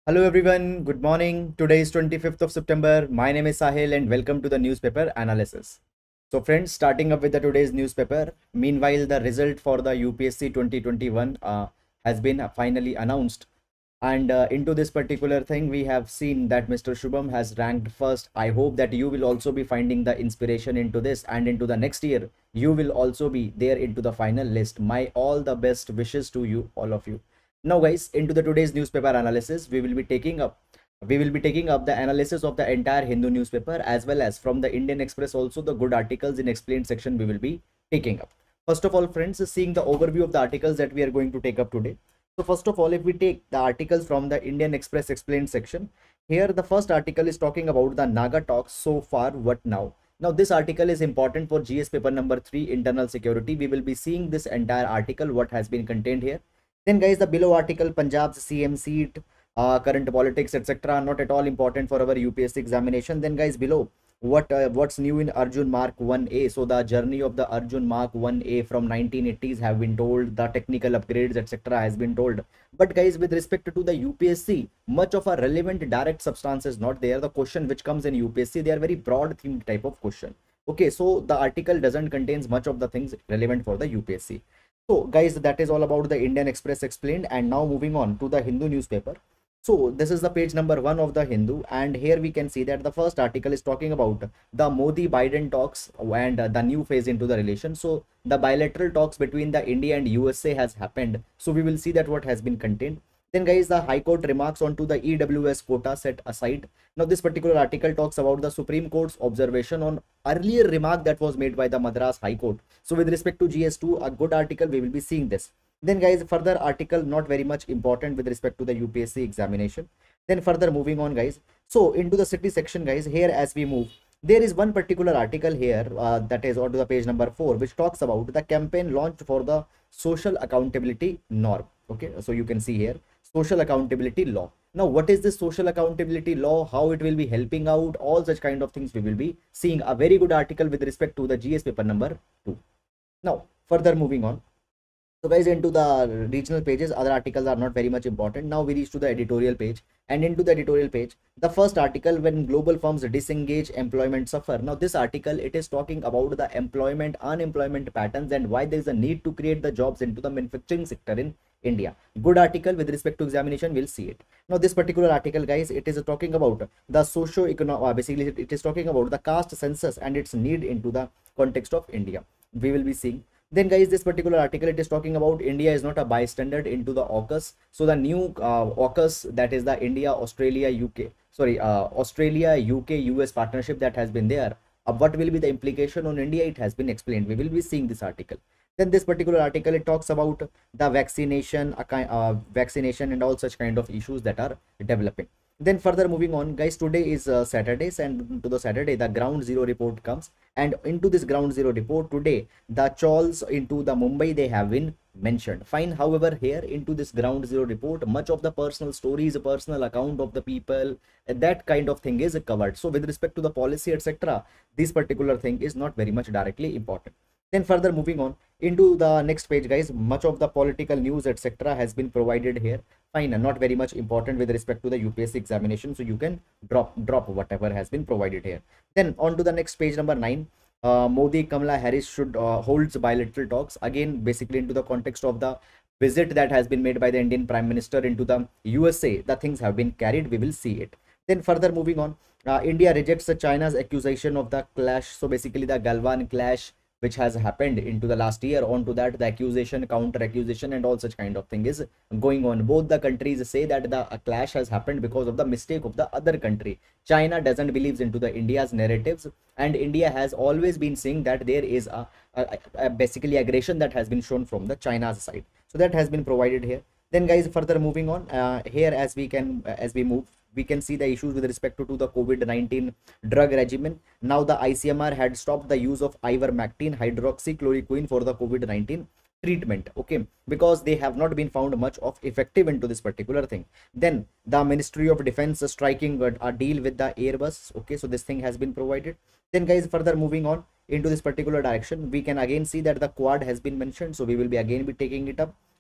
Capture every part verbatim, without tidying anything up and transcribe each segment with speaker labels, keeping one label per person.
Speaker 1: Hello everyone, good morning. Today is twenty-fifth of September. My name is Sahil and welcome to the newspaper analysis. So friends, starting up with the today's newspaper. Meanwhile, the result for the U P S C twenty twenty-one uh, has been finally announced. And uh, into this particular thing, we have seen that Mister Shubham has ranked first. I hope that you will also be finding the inspiration into this and into the next year. You will also be there into the final list. My all the best wishes to you, all of you. Now guys, into the today's newspaper analysis, we will be taking up we will be taking up the analysis of the entire Hindu newspaper, as well as from the Indian Express also the good articles in explained section we will be taking up. First of all friends, seeing the overview of the articles that we are going to take up today. So first of all, if we take the articles from the Indian Express explained section, here the first article is talking about the Naga talks so far, what now. Now this article is important for G S paper number three, internal security. We will be seeing this entire article, what has been contained here. Then guys, the below article, Punjab's C M seat, uh, current politics, et cetera, not at all important for our U P S C examination. Then guys, below, what uh, what's new in Arjun Mark one A? So the journey of the Arjun Mark one A from nineteen eighties have been told, the technical upgrades, et cetera has been told. But guys, with respect to the U P S C, much of a relevant direct substance is not there. The question which comes in U P S C, they are very broad themed type of question. Okay, so the article doesn't contains much of the things relevant for the U P S C. So guys, that is all about the Indian Express explained. And now moving on to the Hindu newspaper. So this is the page number one of the Hindu, and here we can see that the first article is talking about the Modi Biden talks and the new phase into the relation. So the bilateral talks between the India and U S A has happened. So we will see that what has been contained. Then guys, the High Court remarks onto the E W S quota set aside. Now this particular article talks about the Supreme Court's observation on earlier remark that was made by the Madras High Court. So with respect to G S two, a good article, we will be seeing this. Then guys, further article not very much important with respect to the U P S C examination. Then further moving on guys. So into the city section guys, here as we move, there is one particular article here uh, that is onto the page number four, which talks about the campaign launched for the social accountability norm. Okay, so you can see here social accountability law. Now what is this social accountability law, how it will be helping out, all such kind of things we will be seeing. A very good article with respect to the G S paper number two. Now further moving on, so guys, into the regional pages, other articles are not very much important. Now we reach to the editorial page, and into the editorial page, the first article, when global firms disengage, employment suffer. Now this article, it is talking about the employment unemployment patterns and why there is a need to create the jobs into the manufacturing sector in India. Good article with respect to examination, we'll see it. Now this particular article guys, it is talking about the socio-economic, uh, basically it is talking about the caste census and its need into the context of India. We will be seeing. Then guys, this particular article, it is talking about India is not a bystander into the AUKUS. So the new uh, AUKUS, that is the India, Australia, U K, sorry, uh, Australia, U K, U S partnership that has been there. Uh, what will be the implication on India? It has been explained. We will be seeing this article. Then this particular article, it talks about the vaccination, uh, vaccination and all such kind of issues that are developing. Then further moving on guys, today is uh, Saturdays, and to the Saturday the ground zero report comes, and into this ground zero report today the chawls into the Mumbai, they have been mentioned. Fine. However, here into this ground zero report, much of the personal stories, personal account of the people, that kind of thing is covered. So with respect to the policy, etc., this particular thing is not very much directly important. Then further moving on into the next page guys, much of the political news, etc., has been provided here. Fine, and not very much important with respect to the U P S C examination, so you can drop drop whatever has been provided here. Then on to the next page number nine. uh, Modi Kamala Harris should uh, holds bilateral talks, again basically into the context of the visit that has been made by the Indian Prime Minister into the U S A. The things have been carried, we will see it. Then further moving on, uh, India rejects China's accusation of the clash. So basically the Galwan clash which has happened into the last year, onto that the accusation, counter accusation and all such kind of thing is going on. Both the countries say that the a clash has happened because of the mistake of the other country. China doesn't believes into the India's narratives, and India has always been saying that there is a, a, a basically aggression that has been shown from the China's side. So that has been provided here. Then guys, further moving on, uh, here as we can uh, as we move, we can see the issues with respect to, to the COVID nineteen drug regimen. Now the I C M R had stopped the use of ivermectin hydroxychloroquine for the COVID nineteen treatment, okay, because they have not been found much of effective into this particular thing. Then the Ministry of Defense striking a deal with the Airbus, okay, so this thing has been provided. Then guys, further moving on into this particular direction, we can again see that the Quad has been mentioned, so we will be again be taking it up.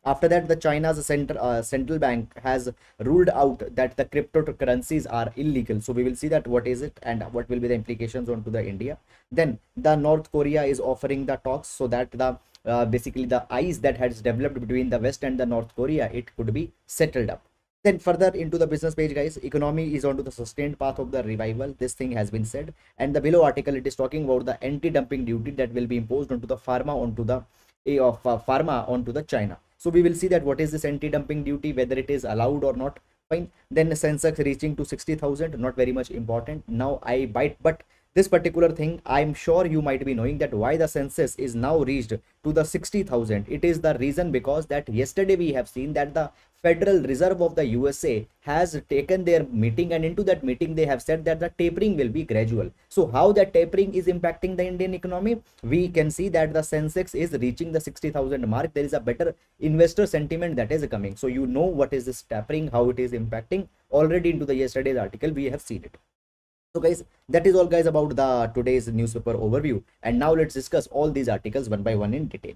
Speaker 1: After that, the China's center, uh, central bank has ruled out that the cryptocurrencies are illegal. So we will see that what is it and what will be the implications onto the India. Then the North Korea is offering the talks so that the uh, basically the ice that has developed between the West and the North Korea, it could be settled up. Then further into the business page, guys, economy is onto the sustained path of the revival. This thing has been said. And the below article, it is talking about the anti-dumping duty that will be imposed onto the pharma onto the a of uh, pharma onto the China. So we will see that what is this anti-dumping duty, whether it is allowed or not. Fine. Then the Sensex reaching to sixty thousand, not very much important. Now I bite, but this particular thing, I'm sure you might be knowing that why the Sensex is now reached to the sixty thousand. It is the reason because that yesterday we have seen that the Federal Reserve of the U S A has taken their meeting, and into that meeting they have said that the tapering will be gradual. So how that tapering is impacting the Indian economy, we can see that the Sensex is reaching the sixty thousand mark. There is a better investor sentiment that is coming. So you know what is this tapering, how it is impacting. Already into the yesterday's article we have seen it. So guys, that is all guys about the today's newspaper overview, and now let's discuss all these articles one by one in detail.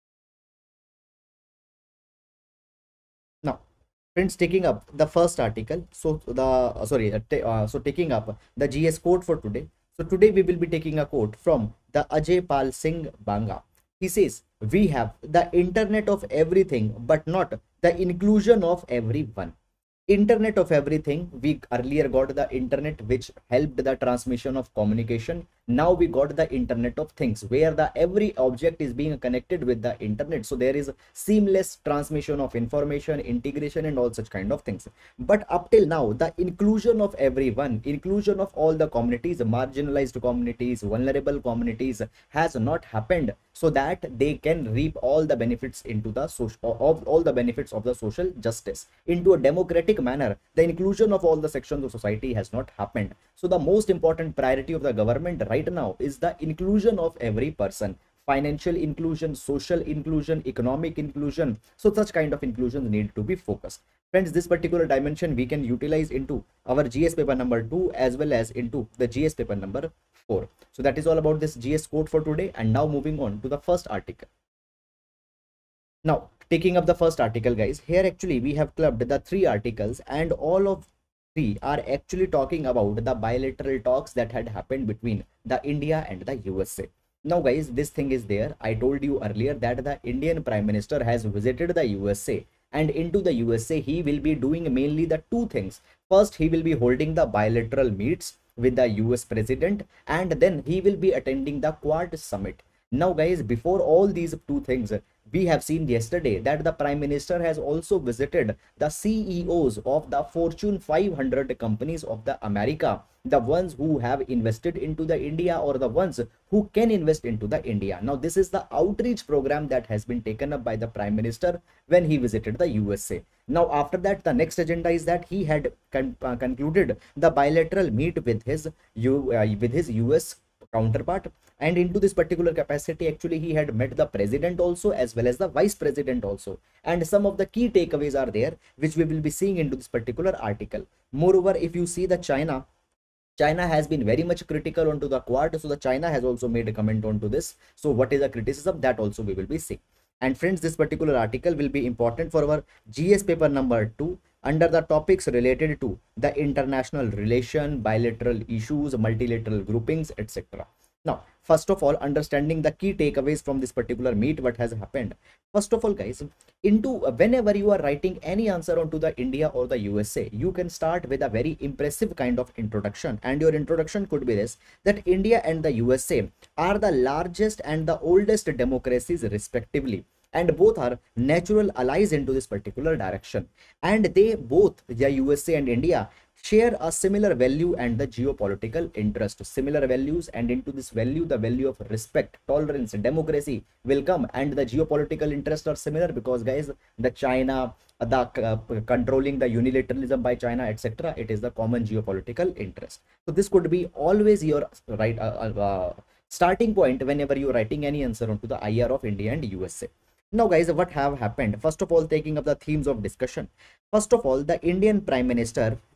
Speaker 1: Now friends, taking up the first article, so the uh, sorry uh, uh, so taking up the G S quote for today. So today we will be taking a quote from the Ajay Pal Singh Banga. He says, we have the internet of everything but not the inclusion of everyone. Internet of everything, we earlier got the internet which helped the transmission of communication. Now we got the internet of things where the every object is being connected with the internet. So there is seamless transmission of information, integration and all such kind of things. But up till now, the inclusion of everyone, inclusion of all the communities, marginalized communities, vulnerable communities has not happened, so that they can reap all the benefits into the social of all the benefits of the social justice into a democratic manner. The inclusion of all the sections of society has not happened. So the most important priority of the government right now is the inclusion of every person. Financial inclusion, social inclusion, economic inclusion. So such kind of inclusions need to be focused. Friends, this particular dimension we can utilize into our G S paper number two as well as into the G S paper number four. So that is all about this G S quote for today. And now moving on to the first article. Now taking up the first article, guys, here actually we have clubbed the three articles, and all of three are actually talking about the bilateral talks that had happened between the India and the U S A. Now guys, this thing is there. I told you earlier that the Indian Prime Minister has visited the U S A, and into the U S A he will be doing mainly the two things. First, he will be holding the bilateral meets with the U S President, and then he will be attending the Quad Summit. Now guys, before all these two things, we have seen yesterday that the Prime Minister has also visited the C E Os of the Fortune five hundred companies of the America, the ones who have invested into the India or the ones who can invest into the India. Now this is the outreach program that has been taken up by the Prime Minister when he visited the U S A. Now after that, the next agenda is that he had con uh, concluded the bilateral meet with his U uh, with his U S counterpart, and into this particular capacity actually he had met the president also as well as the vice president also, and some of the key takeaways are there which we will be seeing into this particular article. Moreover, if you see the China China has been very much critical onto the Quad, so the China has also made a comment onto this. So what is the criticism, that also we will be seeing. And friends, this particular article will be important for our G S paper number two under the topics related to the international relation, bilateral issues, multilateral groupings, et cetera. Now, first of all, understanding the key takeaways from this particular meet, what has happened. First of all, guys, into whenever you are writing any answer onto the India or the U S A, you can start with a very impressive kind of introduction, and your introduction could be this: that India and the U S A are the largest and the oldest democracies respectively, and both are natural allies into this particular direction, and they both, the U S A and India, share a similar value and the geopolitical interest. Similar values, and into this value, the value of respect, tolerance, democracy will come, and the geopolitical interests are similar because guys, the China, the uh, controlling the unilateralism by China, et cetera, it is the common geopolitical interest. So this could be always your right uh, uh, starting point whenever you are writing any answer onto the I R of India and U S A. Now guys, what have happened? First of all, taking up the themes of discussion. First of all, the Indian Prime Minister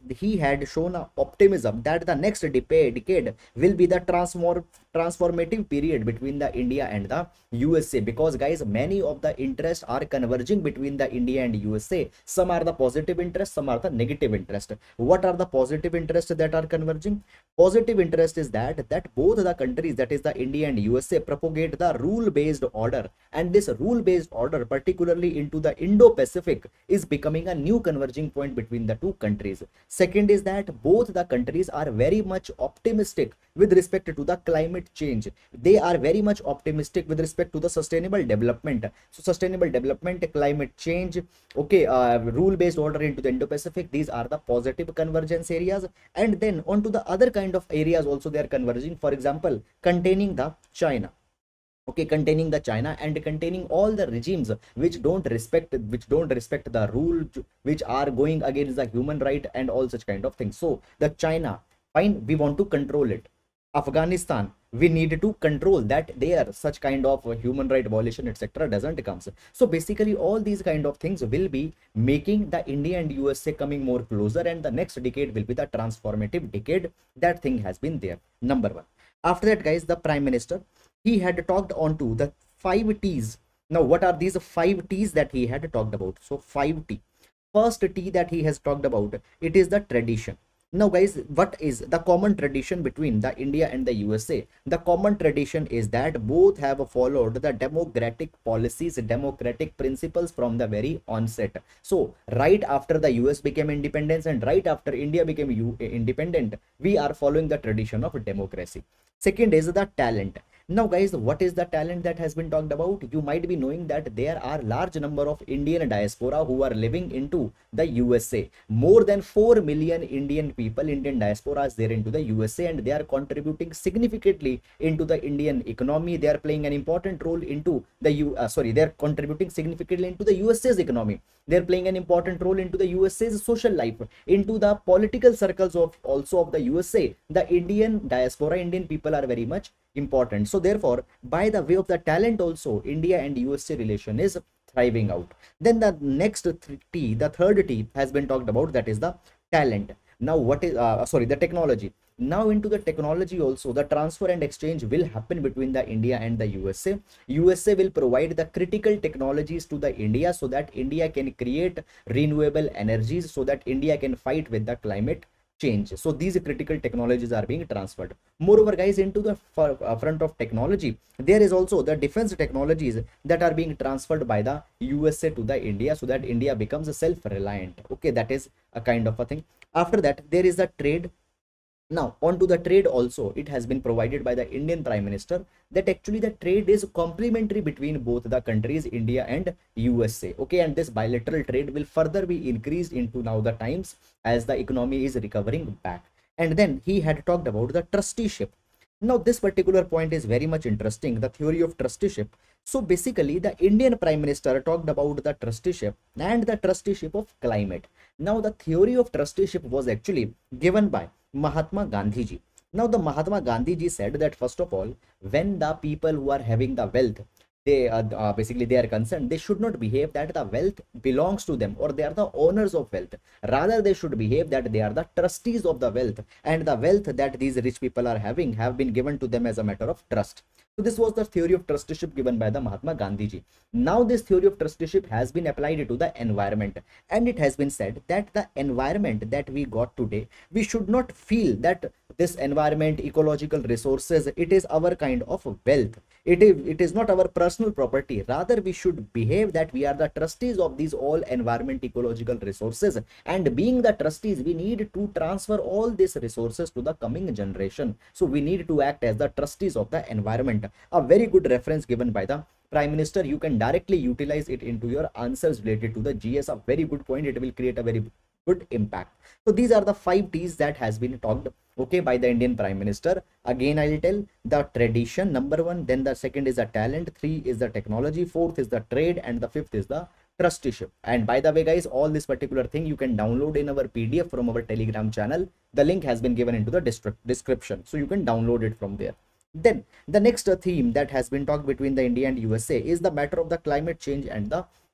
Speaker 1: he had shown a optimism that the next decade decade will be the transform transformative period between the India and the U S A, because guys, many of the interests are converging between the India and U S A. Some are the positive interest, some are the negative interest. What are the positive interests that are converging? Positive interest is that that both the countries, that is the India and U S A, propagate the rule based order, and this rule based order, particularly into the Indo-Pacific, is becoming a new converging point between the two countries. Second is that both the countries are very much optimistic with respect to the climate change. They are very much optimistic with respect to the sustainable development. So sustainable development, climate change, okay, uh, rule based order into the Indo-Pacific, these are the positive convergence areas. And then on to the other kind of areas also they are converging. For example, containing the China, okay, containing the China and containing all the regimes which don't respect which don't respect the rule, which are going against the human right and all such kind of things. So the China, fine, we want to control it. Afghanistan, we need to control that there such kind of human right violation etc doesn't comes. So basically all these kind of things will be making the India and U S A coming more closer, and the next decade will be the transformative decade. That thing has been there, number one. After that, guys, the Prime Minister, he had talked on to the five T's. Now what are these five T's that he had talked about? So five T. First T that he has talked about, it is the tradition. Now guys, what is the common tradition between the India and the U S A? The common tradition is that both have followed the democratic policies, democratic principles from the very onset. So right after the U S became independence and right after India became U independent, we are following the tradition of democracy. Second is the talent. Now guys, what is the talent that has been talked about? You might be knowing that there are large number of Indian diaspora who are living into the U S A. More than four million Indian people, Indian diaspora is there into the U S A, and they are contributing significantly into the Indian economy. They are playing an important role into the U uh, sorry, they are contributing significantly into the U S A's economy. They are playing an important role into the U S A's social life, into the political circles of also of the U S A. The Indian diaspora, Indian people are very much important. So therefore, by the way of the talent also, India and U S A relation is thriving out. Then the next T, the third T has been talked about, that is the talent. Now what is uh, sorry the technology. Now into the technology also, the transfer and exchange will happen between the India and the U S A. U S A will provide the critical technologies to the India so that India can create renewable energies, so that India can fight with the climate change. So these critical technologies are being transferred. Moreover, guys, into the front of technology, there is also the defense technologies that are being transferred by the U S A to the India, so that India becomes self-reliant. Okay, that is a kind of a thing. After that, there is the trade. Now on to the trade also, it has been provided by the Indian Prime Minister that actually the trade is complementary between both the countries, India and U S A. Okay, and this bilateral trade will further be increased into now the times as the economy is recovering back. And then he had talked about the trusteeship. Now this particular point is very much interesting, the theory of trusteeship. So basically the Indian Prime Minister talked about the trusteeship and the trusteeship of climate. Now the theory of trusteeship was actually given by Mahatma Gandhi ji. Now the Mahatma Gandhi ji said that first of all, when the people who are having the wealth, they uh, uh, basically they are concerned, they should not behave that the wealth belongs to them or they are the owners of wealth. Rather they should behave that they are the trustees of the wealth, and the wealth that these rich people are having have been given to them as a matter of trust. So this was the theory of trusteeship given by the Mahatma Gandhi ji. Now this theory of trusteeship has been applied to the environment, and it has been said that the environment that we got today, we should not feel that this environment, ecological resources, it is our kind of wealth. It is, it is not our personal property. Rather we should behave that we are the trustees of these all environment, ecological resources, and being the trustees, we need to transfer all these resources to the coming generation. So we need to act as the trustees of the environment. A very good reference given by the Prime Minister. You can directly utilize it into your answers related to the G S. A very good point. It will create a very good impact. So these are the five T's that has been talked, okay, by the Indian Prime Minister. Again, I will tell the tradition, number one, then the second is the talent, three is the technology, fourth is the trade, and the fifth is the trusteeship. And by the way, guys, all this particular thing you can download in our P D F from our Telegram channel. The link has been given into the description, so you can download it from there. Then the next theme that has been talked between the India and U S A is the matter of the climate change and the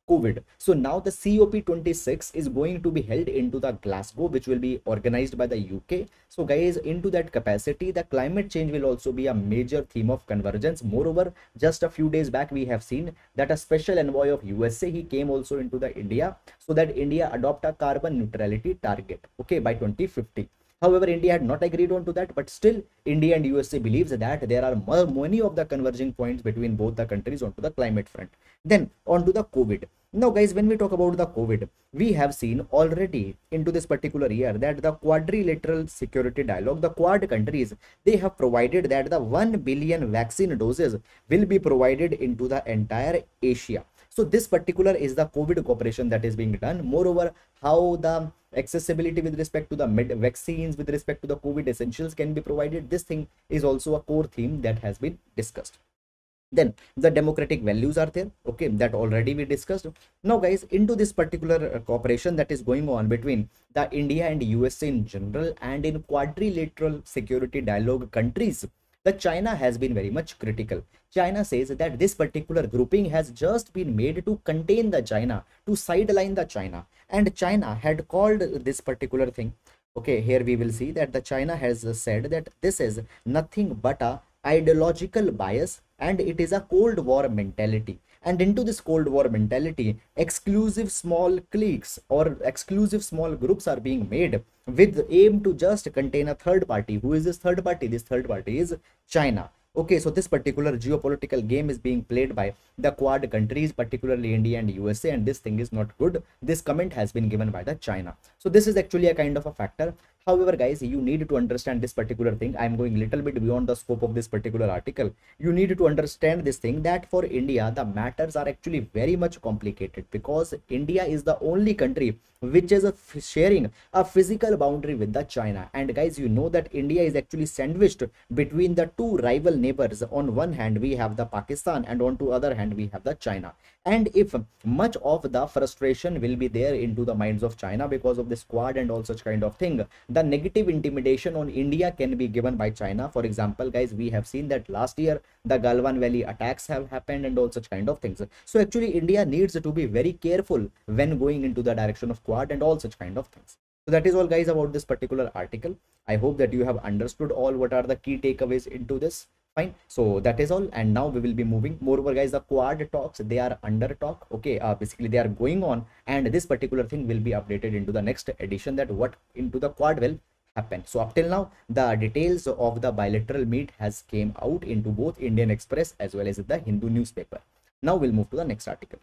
Speaker 1: COVID. So now the C O P twenty-six is going to be held into the Glasgow, which will be organized by the U K. So guys, into that capacity, the climate change will also be a major theme of convergence. Moreover, just a few days back, we have seen that a special envoy of U S A, he came also into the India so that India adopt a carbon neutrality target, okay, by twenty fifty. However, India had not agreed on to that, but still India and U S A believes that there are many of the converging points between both the countries onto the climate front. Then onto the COVID. Now guys, when we talk about the COVID, we have seen already into this particular year that the quadrilateral security dialogue, the Quad countries, they have provided that the one billion vaccine doses will be provided into the entire Asia. So this particular is the COVID cooperation that is being done. Moreover, how the accessibility with respect to the med vaccines, with respect to the COVID essentials can be provided, this thing is also a core theme that has been discussed. Then the democratic values are there, okay, that already we discussed. Now guys, into this particular cooperation that is going on between the India and U S A in general and in quadrilateral security dialogue countries, the China has been very much critical. China says that this particular grouping has just been made to contain the China, to sideline the China, and China had called this particular thing, okay, here we will see that the China has said that this is nothing but a ideological bias and it is a Cold War mentality. And into this Cold War mentality, exclusive small cliques or exclusive small groups are being made with aim to just contain a third party. Who is this third party? This third party is China. Okay, so this particular geopolitical game is being played by the Quad countries, particularly India and U S A, and this thing is not good. This comment has been given by the China. So this is actually a kind of a factor. However, guys, you need to understand this particular thing. I'm going a little bit beyond the scope of this particular article. You need to understand this thing that for India, the matters are actually very much complicated because India is the only country which is a sharing a physical boundary with the China. And guys, you know that India is actually sandwiched between the two rival neighbors. On one hand, we have the Pakistan, and on the other hand, we have the China. And if much of the frustration will be there into the minds of China because of this Quad and all such kind of thing, the negative intimidation on India can be given by China. For example, guys, we have seen that last year the Galwan Valley attacks have happened and all such kind of things. So actually India needs to be very careful when going into the direction of Quad and all such kind of things. So that is all, guys, about this particular article. I hope that you have understood all what are the key takeaways into this. Fine, so that is all, and now we will be moving. Moreover, guys, the Quad talks, they are under talk, okay, uh, basically they are going on, and this particular thing will be updated into the next edition, that what into the Quad will happen. So up till now, the details of the bilateral meet has came out into both Indian Express as well as the Hindu newspaper. Now we'll move to the next article.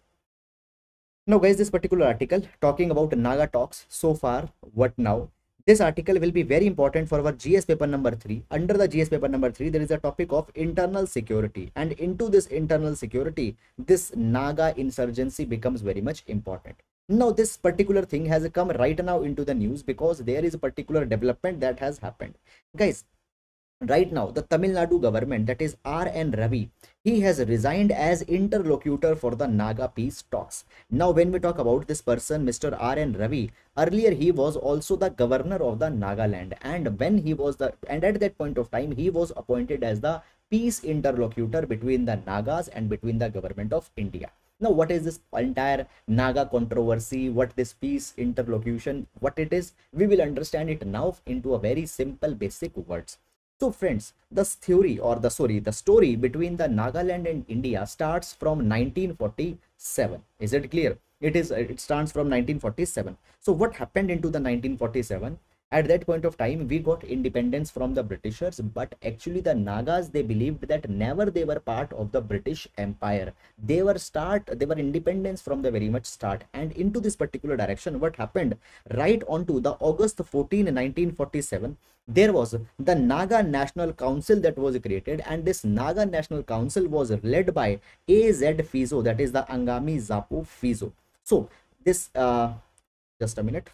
Speaker 1: Now guys, this particular article talking about Naga talks so far, what now? This article will be very important for our G S paper number three. Under the G S paper number three, there is a topic of internal security, and into this internal security, this Naga insurgency becomes very much important. Now, this particular thing has come right now into the news because there is a particular development that has happened. Guys, right now, the Tamil Nadu government, that is R N Ravi, he has resigned as interlocutor for the Naga peace talks. Now, when we talk about this person, Mister R N Ravi, earlier he was also the governor of the Nagaland, and when he was the, and at that point of time, he was appointed as the peace interlocutor between the Nagas and between the government of India. Now, what is this entire Naga controversy? What this peace interlocution, what it is? We will understand it now into a very simple, basic words. So friends, the theory or the sorry, the story between the Nagaland and India starts from nineteen forty-seven. Is it clear? It is. It starts from nineteen forty-seven. So what happened into the nineteen forty-seven? At that point of time, we got independence from the Britishers, but actually the Nagas, they believed that never they were part of the British Empire. They were start, they were independence from the very much start. And into this particular direction, what happened? Right onto the August fourteenth, nineteen forty-seven, there was the Naga National Council that was created, and this Naga National Council was led by A Z Fizo, that is the Angami Zapo Fizo. So this, uh, just a minute.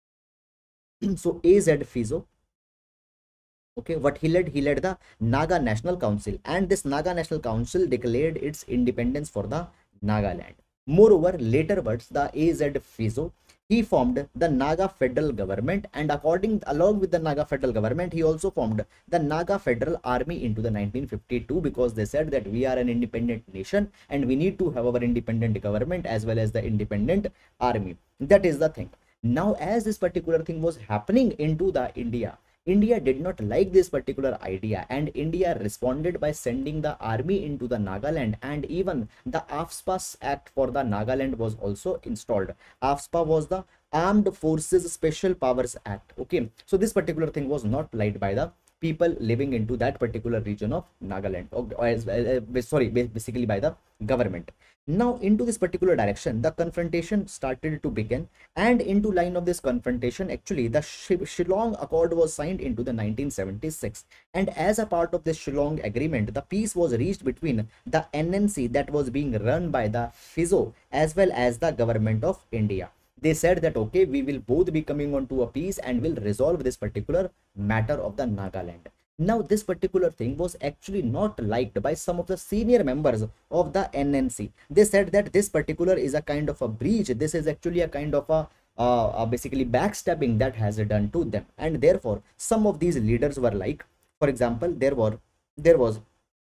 Speaker 1: So A Z Fizo, okay, what he led, he led the Naga National Council, and this Naga National Council declared its independence for the Nagaland. Moreover, later words, the A Z Fizo, he formed the Naga federal government, and according along with the Naga federal government, he also formed the Naga Federal Army into the nineteen fifty-two, because they said that we are an independent nation and we need to have our independent government as well as the independent army. That is the thing. Now, as this particular thing was happening into the India, India did not like this particular idea, and India responded by sending the army into the Nagaland, and even the AFSPA Act for the Nagaland was also installed. AFSPA was the Armed Forces Special Powers Act. Okay, so this particular thing was not liked by the people living into that particular region of Nagaland, or, or as, uh, sorry, basically by the government. Now, into this particular direction, the confrontation started to begin, and into line of this confrontation, actually, the Shillong Accord was signed into the nineteen seventy-six, and as a part of this Shillong Agreement, the peace was reached between the N N C that was being run by the Fizo as well as the government of India. They said that, okay, we will both be coming on to a peace and will resolve this particular matter of the Nagaland. Now, this particular thing was actually not liked by some of the senior members of the N N C. They said that this particular is a kind of a breach. This is actually a kind of a uh, uh, basically backstabbing that has done to them. And therefore, some of these leaders were like, for example, there were there was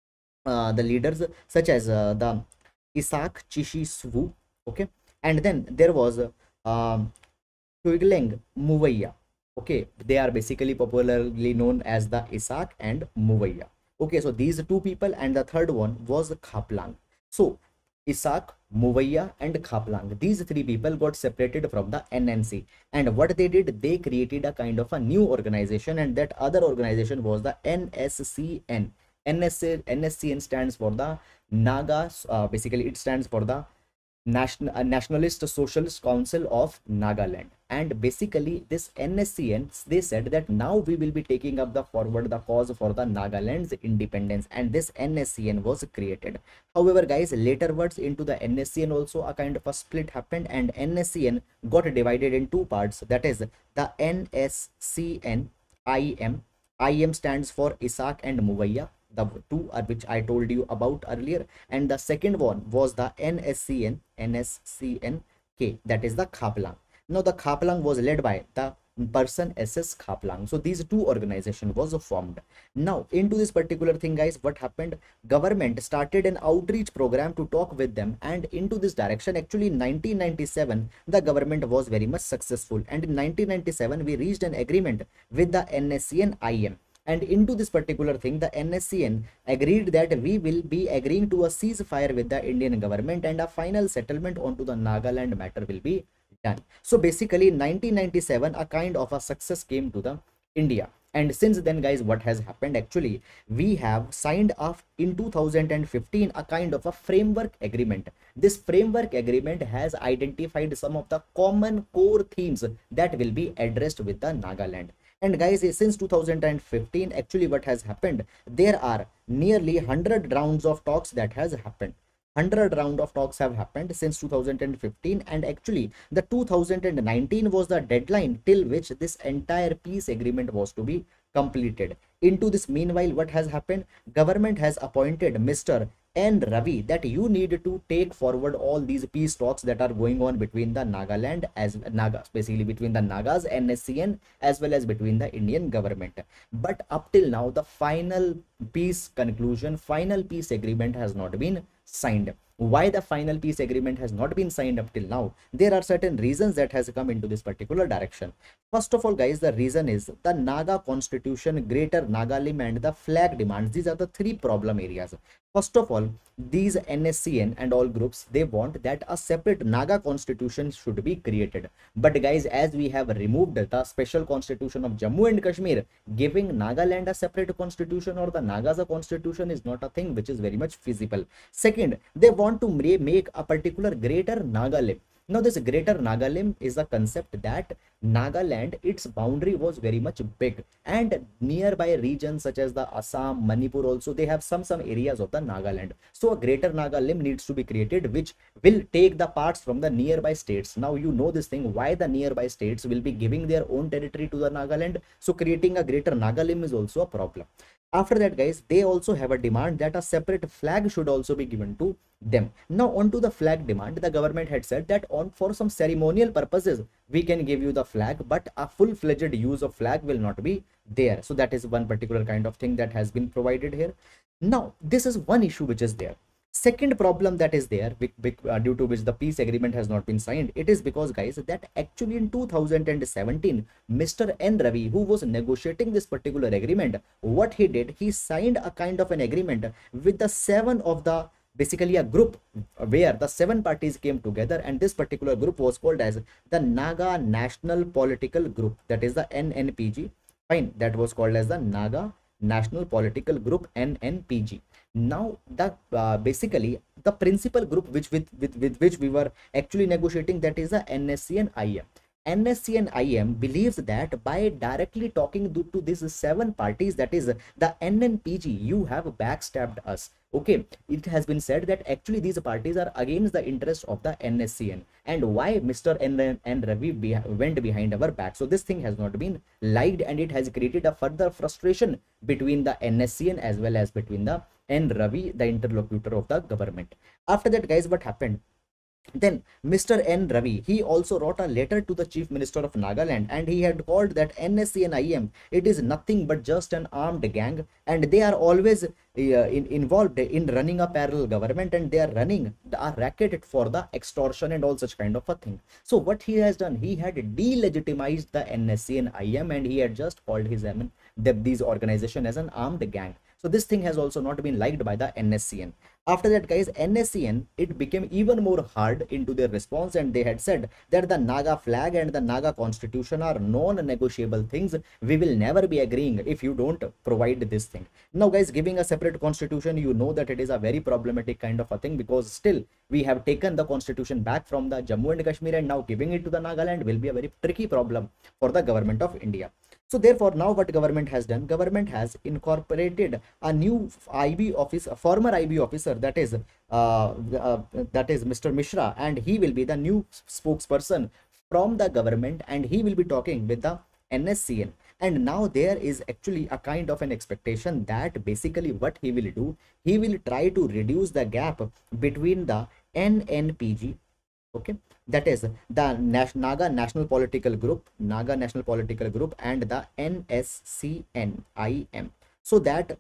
Speaker 1: uh, the leaders such as uh, the Isaac Chishi Swu, okay, and then there was um, Tuigleng Muvaya. Okay, they are basically popularly known as the Isaac and Muvaya. Okay, so these two people, and the third one was Khaplang. So Isaac, Muvaya and Khaplang, these three people got separated from the N N C, and what they did, they created a kind of a new organization, and that other organization was the N S C N. N S C N stands for the Nagas, uh, basically it stands for the National uh, Nationalist Socialist Council of Nagaland. And basically this N S C N, they said that now we will be taking up the forward the cause for the Nagaland's independence, and this N S C N was created. However, guys, later words into the N S C N also a kind of a split happened, and N S C N got divided in two parts. That is the N S C N I M. I M stands for Isaac and Muvaya, the two are which I told you about earlier, and the second one was the N S C N N S C N K, that is the Khaplang. Now the Khaplang was led by the person S S Khaplang. So these two organization was formed. Now into this particular thing, guys, what happened, government started an outreach program to talk with them, and into this direction, actually in nineteen ninety-seven the government was very much successful, and in nineteen ninety-seven we reached an agreement with the N S C N I M. And into this particular thing, the N S C N agreed that we will be agreeing to a ceasefire with the Indian government, and a final settlement onto the Nagaland matter will be done. So basically in nineteen ninety-seven a kind of a success came to the India, and since then, guys, what has happened, actually we have signed off in two thousand fifteen a kind of a framework agreement. This framework agreement has identified some of the common core themes that will be addressed with the Nagaland. And guys, since two thousand fifteen, actually what has happened, there are nearly one hundred rounds of talks that has happened. one hundred round of talks have happened since two thousand fifteen, and actually the two thousand nineteen was the deadline till which this entire peace agreement was to be completed. Into this meanwhile, what has happened, government has appointed Mister N Ravi that you need to take forward all these peace talks that are going on between the Nagaland as Nagas, basically between the Nagas, N S C N, as well as between the Indian government. But up till now, the final peace conclusion, final peace agreement has not been signed. Why the final peace agreement has not been signed up till now? There are certain reasons that has come into this particular direction. First of all, guys, the reason is the Naga constitution, Greater Nagalim, and the flag demands. These are the three problem areas. First of all, these N S C N and all groups, they want that a separate Naga constitution should be created. But guys, as we have removed the special constitution of Jammu and Kashmir, giving Nagaland a separate constitution or the Nagas a constitution is not a thing which is very much feasible. Second, they want to make a particular Greater Nagalim. Now this Greater Nagalim is a concept that Nagaland, its boundary was very much big, and nearby regions such as the Assam, Manipur also, they have some some areas of the Nagaland. So a Greater Nagalim needs to be created which will take the parts from the nearby states. Now you know this thing, why the nearby states will be giving their own territory to the Nagaland. So creating a Greater Nagalim is also a problem. After that, guys, they also have a demand that a separate flag should also be given to them. Now, onto the flag demand, the government had said that on for some ceremonial purposes, we can give you the flag, but a full-fledged use of flag will not be there. So that is one particular kind of thing that has been provided here. Now, this is one issue which is there. Second problem that is there, big, big, uh, due to which the peace agreement has not been signed, it is because, guys, that actually in two thousand seventeen, Mister N. Ravi, who was negotiating this particular agreement, what he did, he signed a kind of an agreement with the seven of the, basically a group where the seven parties came together, and this particular group was called as the Naga National Political Group, that is the N N P G. Fine, that was called as the Naga National Political Group, N N P G. Now the uh, basically the principal group which with, with with which we were actually negotiating, that is the N S C N I M. N S C N I M believes that by directly talking to, to these seven parties, that is the N N P G, you have backstabbed us. Okay, it has been said that actually these parties are against the interest of the N S C N, and why Mister N. N. Ravi be, went behind our back. So this thing has not been liked, and it has created a further frustration between the N S C N as well as between the N. Ravi, the interlocutor of the government. After that, guys, what happened? Then Mister N. Ravi, he also wrote a letter to the Chief Minister of Nagaland, and he had called that N S C N I M, it is nothing but just an armed gang, and they are always uh, in, involved in running a parallel government, and they are running a racket for the extortion and all such kind of a thing. So what he has done, he had delegitimized the N S C N I M, and he had just called his I mean, the, these organization as an armed gang. So this thing has also not been liked by the N S C N. After that, guys, N S C N, it became even more hard into their response, and they had said that the Naga flag and the Naga constitution are non-negotiable things. We will never be agreeing if you don't provide this thing. Now, guys, giving a separate constitution, you know that it is a very problematic kind of a thing, because still we have taken the constitution back from the Jammu and Kashmir, and now giving it to the Nagaland will be a very tricky problem for the government of India. So therefore, now what government has done, government has incorporated a new I B officer, former I B officer, that is uh, uh, that is Mister Mishra, and he will be the new spokesperson from the government, and he will be talking with the N S C N. And now there is actually a kind of an expectation that basically what he will do, he will try to reduce the gap between the N N P G, okay, that is the Naga National Political Group, Naga National Political Group, and the N S C N I M, so that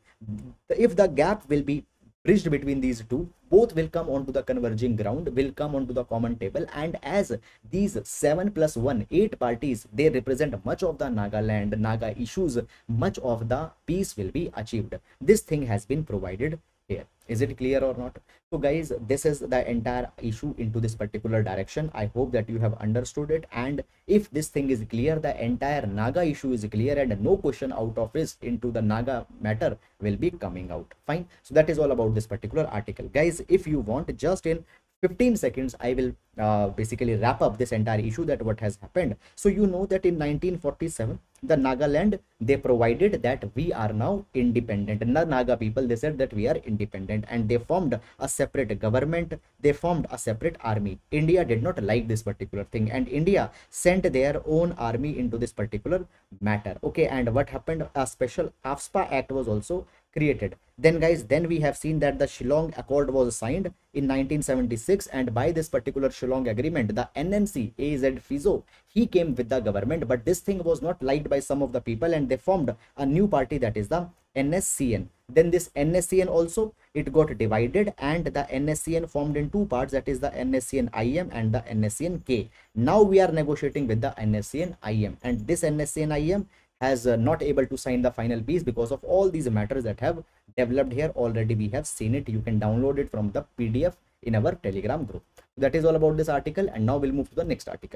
Speaker 1: if the gap will be bridged between these two, both will come onto the converging ground, will come onto the common table, and as these seven plus one, eight parties, they represent much of the Nagaland, Naga issues, much of the peace will be achieved. This thing has been provided here. Is it clear or not? So guys, this is the entire issue into this particular direction. I hope that you have understood it, and if this thing is clear, the entire Naga issue is clear, and no question out of this into the Naga matter will be coming out. Fine. So that is all about this particular article. Guys, if you want, just in fifteen seconds, I will uh, basically wrap up this entire issue, that what has happened. So you know that in nineteen forty-seven, the Nagaland, they provided that we are now independent, and the Naga people, they said that we are independent, and they formed a separate government, they formed a separate army. India did not like this particular thing, and India sent their own army into this particular matter. Okay, and what happened, a special AFSPA Act was also created. Then guys, then we have seen that the Shillong Accord was signed in nineteen seventy-six, and by this particular Shillong Agreement, the N N C, A Z Fizo, he came with the government, but this thing was not liked by some of the people, and they formed a new party, that is the N S C N. Then this N S C N also, it got divided, and the N S C N formed in two parts, that is the N S C N I M and the N S C N K. Now we are negotiating with the N S C N I M, and this N S C N I M has uh, not able to sign the final piece because of all these matters that have developed here. Already we have seen it. You can download it from the P D F in our Telegram group. That is all about this article, and now we'll move to the next article.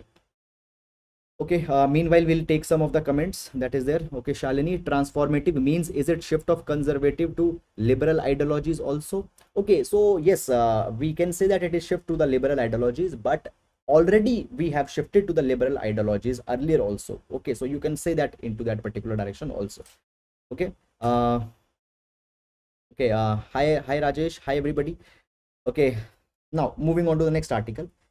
Speaker 1: Okay, uh, meanwhile, we'll take some of the comments that is there. Okay, Shalini, transformative means, is it shift of conservative to liberal ideologies also? Okay, so yes, uh, we can say that it is shift to the liberal ideologies, but already we have shifted to the liberal ideologies earlier also. Okay, so you can say that into that particular direction also. Okay, uh, okay, uh, hi, hi Rajesh, hi everybody. Okay, now moving on to the next article.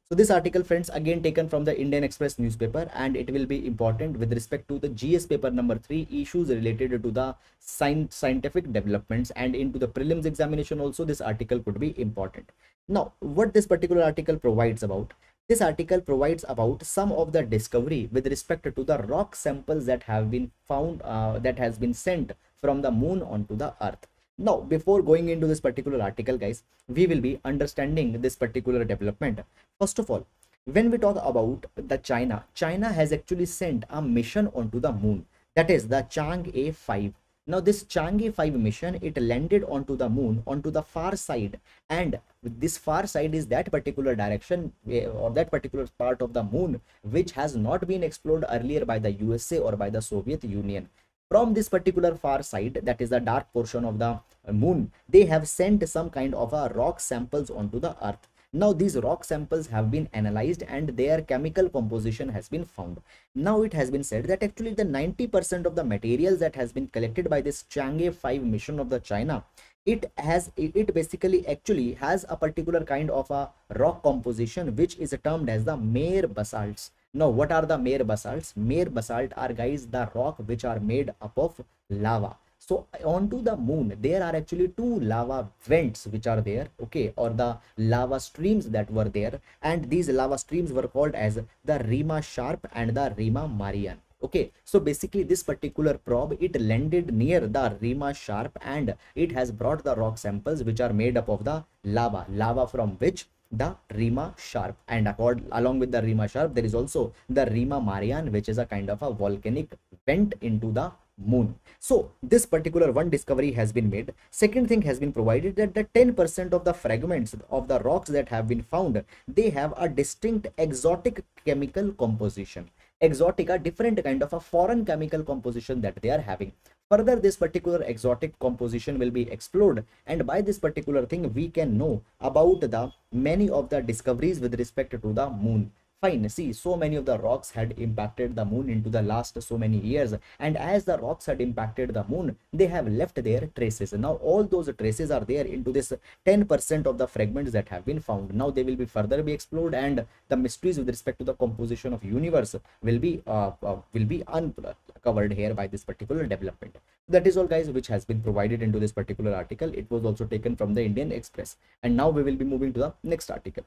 Speaker 1: So this article, friends, again taken from the Indian Express newspaper, and it will be important with respect to the G S paper number three, issues related to the scientific developments, and into the prelims examination also this article could be important. Now, what this particular article provides about? This article provides about some of the discovery with respect to the rock samples that have been found, uh, that has been sent from the moon onto the earth. Now, before going into this particular article, guys, we will be understanding this particular development. First of all, when we talk about the China, China has actually sent a mission onto the moon, that is the Chang'e five. Now, this Chang'e five mission, it landed onto the moon, onto the far side, and this far side is that particular direction or that particular part of the moon which has not been explored earlier by the U S A or by the Soviet Union. From this particular far side, that is the dark portion of the moon, they have sent some kind of a rock samples onto the earth. Now these rock samples have been analyzed and their chemical composition has been found. Now it has been said that actually the ninety percent of the materials that has been collected by this Chang'e five mission of the China, it has it basically actually has a particular kind of a rock composition which is termed as the Mare basalts. Now, what are the Mare basalts? Mare basalt are, guys, the rock which are made up of lava. So onto the moon, there are actually two lava vents which are there, okay, or the lava streams that were there, and these lava streams were called as the Rima Sharp and the Rima Marian. Okay, so basically this particular probe, it landed near the Rima Sharp and it has brought the rock samples which are made up of the lava, lava from which the Rima Sharp, and accord, along with the Rima Sharp, there is also the Rima Marian, which is a kind of a volcanic vent into the moon. So this particular one discovery has been made. Second thing has been provided that the ten percent of the fragments of the rocks that have been found, they have a distinct exotic chemical composition. Exotic, a different kind of a foreign chemical composition that they are having. Further, this particular exotic composition will be explored, and by this particular thing we can know about the many of the discoveries with respect to the moon. Fine, see, so many of the rocks had impacted the moon into the last so many years, and as the rocks had impacted the moon, they have left their traces. Now all those traces are there into this ten percent of the fragments that have been found. Now they will be further be explored, and the mysteries with respect to the composition of universe will be uh, uh, will be uncovered here by this particular development. That is all, guys, which has been provided into this particular article. It was also taken from the Indian Express, and now we will be moving to the next article.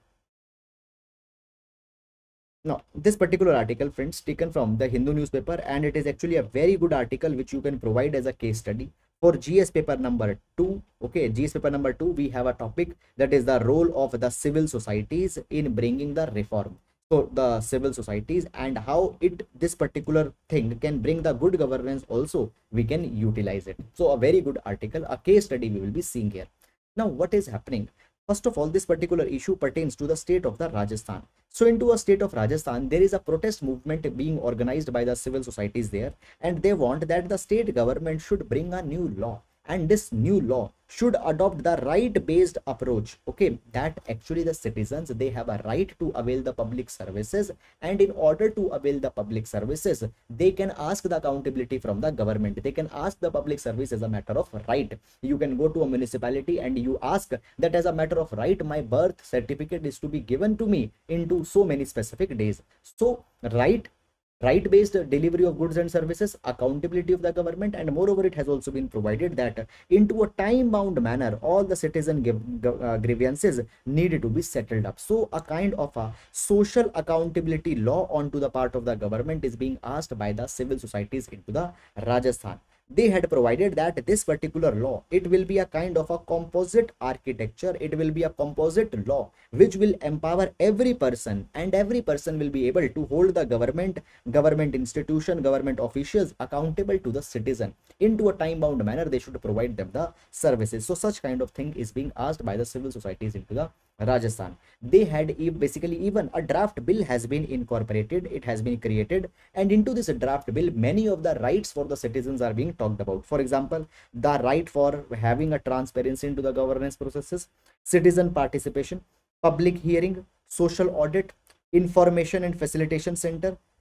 Speaker 1: Now, this particular article, friends, taken from the Hindu newspaper, and it is actually a very good article which you can provide as a case study for G S paper number two. Okay, G S paper number two, we have a topic that is the role of the civil societies in bringing the reform. So the civil societies and how it this particular thing can bring the good governance also, we can utilize it. So a very good article, a case study we will be seeing here. Now, what is happening? First of all, this particular issue pertains to the state of the Rajasthan. So into a state of Rajasthan, there is a protest movement being organized by the civil societies there, and they want that the state government should bring a new law, and this new law should adopt the right based approach. Okay, that actually the citizens, they have a right to avail the public services, and in order to avail the public services, they can ask the accountability from the government. They can ask the public service as a matter of right. You can go to a municipality and you ask that as a matter of right, my birth certificate is to be given to me into so many specific days. So right right based delivery of goods and services, accountability of the government, and moreover it has also been provided that into a time bound manner all the citizen uh, grievances needed to be settled up. So a kind of a social accountability law onto the part of the government is being asked by the civil societies into the Rajasthan. They had provided that this particular law, it will be a kind of a composite architecture. It will be a composite law which will empower every person, and every person will be able to hold the government, government institution, government officials accountable to the citizen. Into a time bound manner, they should provide them the services. So such kind of thing is being asked by the civil societies into the Rajasthan. They had basically even a draft bill has been incorporated, it has been created, and into this draft bill many of the rights for the citizens are being talked about. For example, the right for having a transparency into the governance processes, citizen participation, public hearing, social audit, information and facilitation center,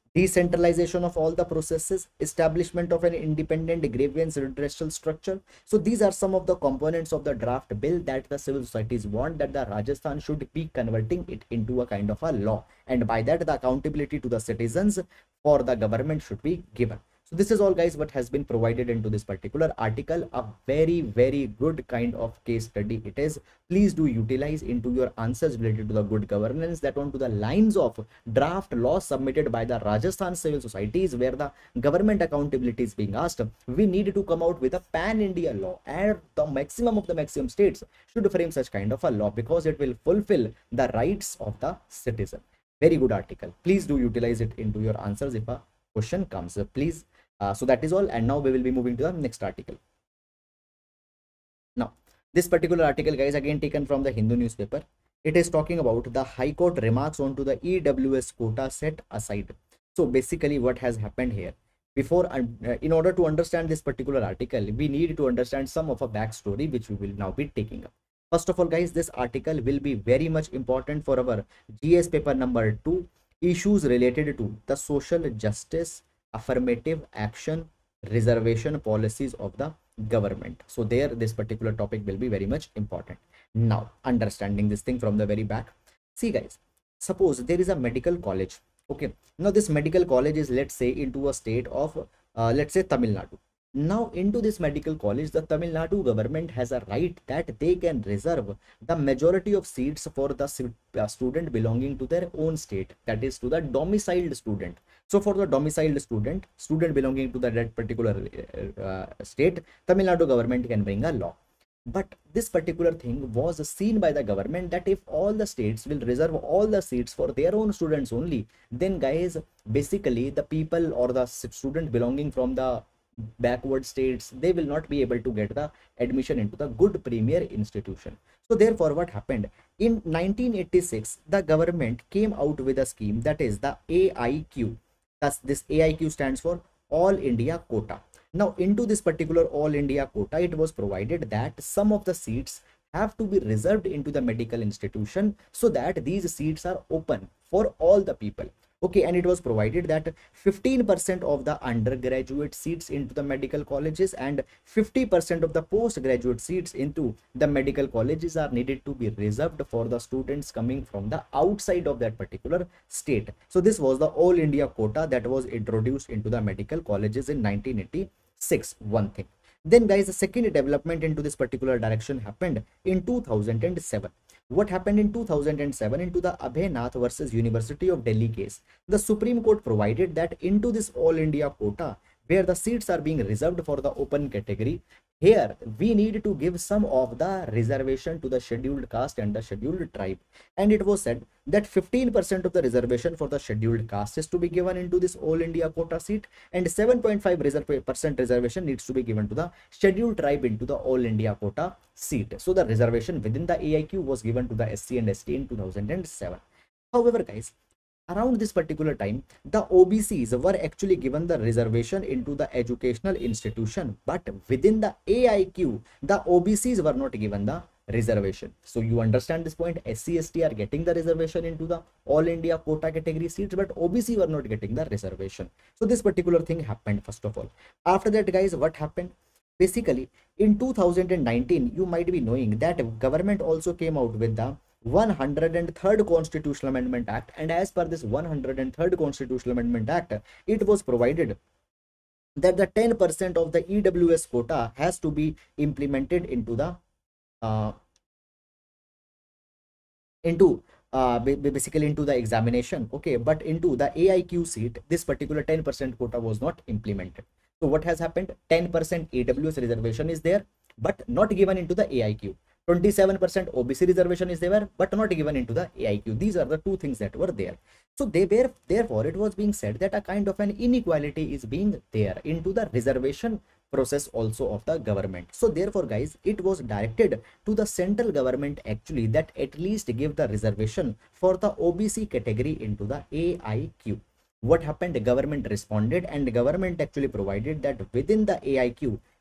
Speaker 1: decentralization of all the processes, establishment of an independent grievance redressal structure. So these are some of the components of the draft bill that the civil societies want that the Rajasthan should be converting it into a kind of a law, and by that the accountability to the citizens for the government should be given. So this is all, guys, what has been provided into this particular article. A very very good kind of case study it is. Please do utilize into your answers related to the good governance that on to the lines of draft law submitted by the Rajasthan civil societies, where the government accountability is being asked. We need to come out with a pan India law, and the maximum of the maximum states should frame such kind of a law, because it will fulfill the rights of the citizen. Very good article. Please do utilize it into your answers if a question comes. Please. Uh, so that is all, and now we will be moving to the next article. Now this particular article, guys, again taken from the Hindu newspaper. It is talking about the High Court remarks onto the E W S quota set aside. So basically what has happened here, before uh, in order to understand this particular article, we need to understand some of a backstory which we will now be taking up. First of all, guys, this article will be very much important for our G S paper number two, issues related to the social justice, affirmative action, reservation policies of the government. So there this particular topic will be very much important. Now understanding this thing from the very back, see guys, suppose there is a medical college. Okay, now this medical college is, let's say, into a state of uh, let's say Tamil Nadu. Now into this medical college, the Tamil Nadu government has a right that they can reserve the majority of seats for the student belonging to their own state, that is to the domiciled student. So for the domiciled student, student belonging to that particular uh, state, Tamil Nadu government can bring a law. But this particular thing was seen by the government that if all the states will reserve all the seats for their own students only, then guys, basically the people or the student belonging from the backward states, they will not be able to get the admission into the good premier institution. So therefore what happened in nineteen eighty-six, the government came out with a scheme, that is the A I Q. Thus this A I Q stands for All India Quota. Now into this particular All India Quota, it was provided that some of the seats have to be reserved into the medical institution, so that these seats are open for all the people. Okay, and it was provided that fifteen percent of the undergraduate seats into the medical colleges and fifty percent of the postgraduate seats into the medical colleges are needed to be reserved for the students coming from the outside of that particular state. So this was the All India Quota that was introduced into the medical colleges in nineteen eighty-six. One thing. Then guys, the second development into this particular direction happened in two thousand seven. What happened in two thousand seven into the Abhay Nath versus University of Delhi case? The Supreme Court provided that into this All India Quota, where the seats are being reserved for the open category, here we need to give some of the reservation to the scheduled caste and the scheduled tribe. And it was said that fifteen percent of the reservation for the scheduled caste is to be given into this All India Quota seat, and seven point five percent reservation needs to be given to the scheduled tribe into the All India Quota seat. So the reservation within the A I Q was given to the S C and S T in two thousand seven. However, guys, around this particular time, the O B Cs were actually given the reservation into the educational institution, but within the A I Q, the O B Cs were not given the reservation. So you understand this point, S C S T are getting the reservation into the All India Quota category seats, but O B C were not getting the reservation. So this particular thing happened first of all. After that, guys, what happened? Basically, in two thousand nineteen, you might be knowing that government also came out with the one hundred third Constitutional Amendment Act, and as per this one hundred third Constitutional Amendment Act, it was provided that the ten percent of the E W S quota has to be implemented into the uh, into uh, basically into the examination. Okay, but into the A I Q seat, this particular ten percent quota was not implemented. So what has happened? ten percent E W S reservation is there, but not given into the A I Q. twenty-seven percent O B C reservation is there, but not given into the A I Q. These are the two things that were there. So they were, therefore it was being said that a kind of an inequality is being there into the reservation process also of the government. So therefore, guys, it was directed to the central government actually that at least give the reservation for the O B C category into the A I Q. What happened? The government responded, and the government actually provided that within the A I Q,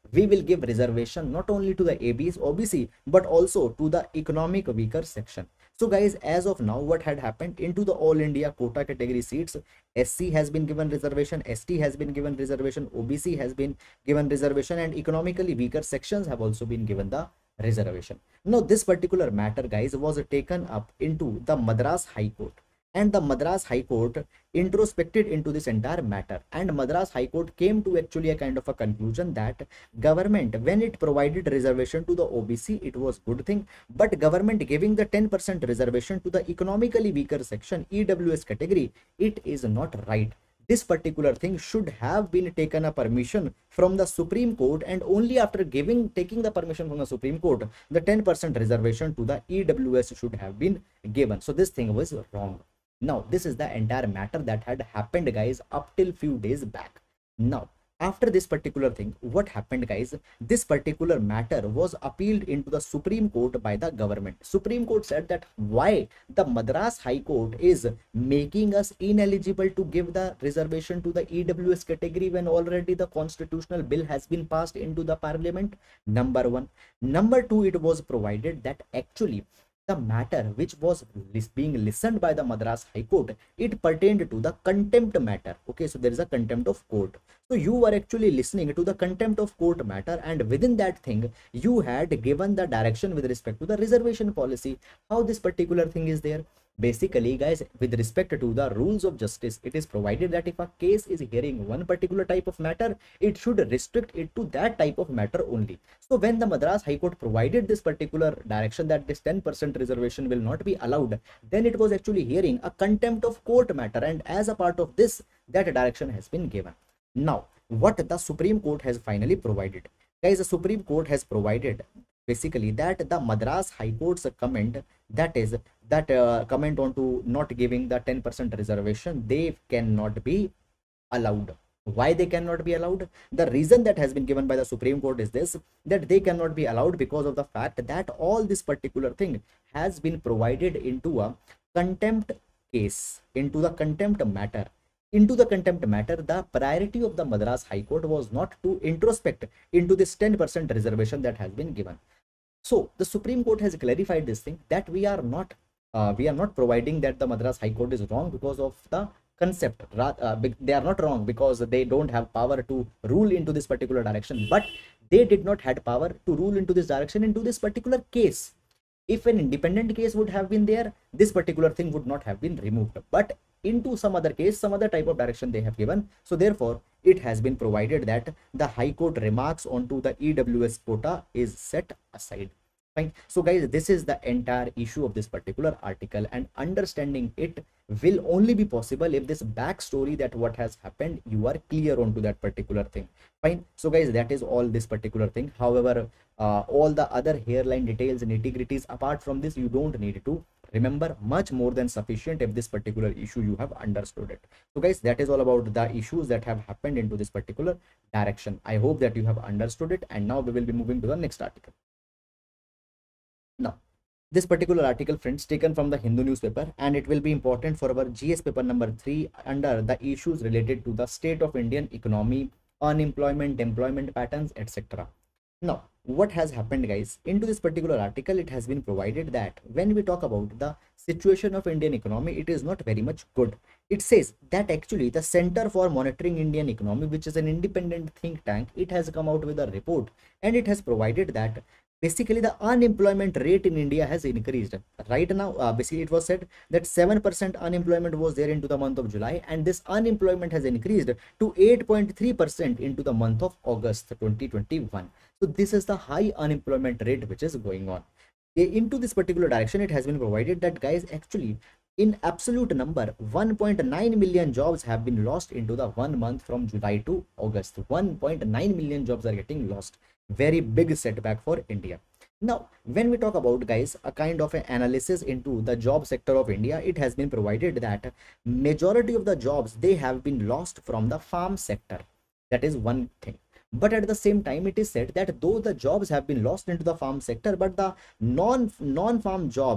Speaker 1: we will give reservation not only to the A B S O B C but also to the economic weaker section. So guys, as of now, what had happened into the all India quota category seats, S C has been given reservation, S T has been given reservation, O B C has been given reservation, and economically weaker sections have also been given the reservation. Now this particular matter, guys, was taken up into the Madras High Court, and the Madras High Court introspected into this entire matter, and Madras High Court came to actually a kind of a conclusion that government, when it provided reservation to the O B C, it was good thing, but government giving the ten percent reservation to the economically weaker section E W S category, it is not right. This particular thing should have been taken a permission from the Supreme Court, and only after giving taking the permission from the Supreme Court, the ten percent reservation to the E W S should have been given. So this thing was wrong. Now this is the entire matter that had happened, guys, up till few days back. Now after this particular thing, what happened, guys, this particular matter was appealed into the Supreme Court by the government. Supreme Court said that why the Madras High Court is making us ineligible to give the reservation to the E W S category when already the constitutional bill has been passed into the parliament. Number one. Number two, it was provided that actually the matter which was being listened by the Madras High Court, it pertained to the contempt matter. Okay, so there is a contempt of court. So you were actually listening to the contempt of court matter, and within that thing, you had given the direction with respect to the reservation policy. How this particular thing is there? Basically, guys, with respect to the rules of justice, it is provided that if a case is hearing one particular type of matter, it should restrict it to that type of matter only. So when the Madras High Court provided this particular direction that this ten percent reservation will not be allowed, then it was actually hearing a contempt of court matter, and as a part of this, that direction has been given. Now, what the Supreme Court has finally provided, guys, the Supreme Court has provided basically that the Madras High Court's comment, that is that uh, comment on to not giving the ten percent reservation, they cannot be allowed. Why they cannot be allowed? The reason that has been given by the Supreme Court is this, that they cannot be allowed because of the fact that all this particular thing has been provided into a contempt case, into the contempt matter. Into the contempt matter, the priority of the Madras High Court was not to introspect into this ten percent reservation that has been given. So the Supreme Court has clarified this thing, that we are not uh, we are not providing that the Madras High Court is wrong because of the concept. Uh, they are not wrong because they don't have power to rule into this particular direction, but they did not had power to rule into this direction into this particular case. If an independent case would have been there, this particular thing would not have been removed, but into some other case, some other type of direction they have given. So therefore, it has been provided that the High Court remarks onto the E W S quota is set aside. Fine. So guys, this is the entire issue of this particular article, and understanding it will only be possible if this backstory that what has happened, you are clear onto that particular thing. Fine. So guys, that is all this particular thing. However, uh, all the other hairline details and nitty-gritties apart from this, you don't need to remember, much more than sufficient if this particular issue you have understood it. So guys, that is all about the issues that have happened into this particular direction. I hope that you have understood it, and now we will be moving to the next article. Now, this particular article, friends, taken from the Hindu newspaper, and it will be important for our G S paper number three under the issues related to the state of Indian economy, unemployment, employment patterns, et cetera. Now, what has happened, guys, into this particular article, it has been provided that when we talk about the situation of Indian economy, it is not very much good. It says that actually the Center for Monitoring Indian Economy, which is an independent think tank, it has come out with a report, and it has provided that basically the unemployment rate in India has increased. Right now, uh, basically it was said that seven percent unemployment was there into the month of July, and this unemployment has increased to eight point three percent into the month of August twenty twenty-one. So this is the high unemployment rate which is going on. Into this particular direction, it has been provided that, guys, actually in absolute number, one point nine million jobs have been lost into the one month from July to August. one point nine million jobs are getting lost. Very big setback for India. Now, when we talk about, guys, a kind of an analysis into the job sector of India, it has been provided that majority of the jobs, they have been lost from the farm sector. That is one thing. But at the same time, it is said that though the jobs have been lost into the farm sector, but the non non farm jobs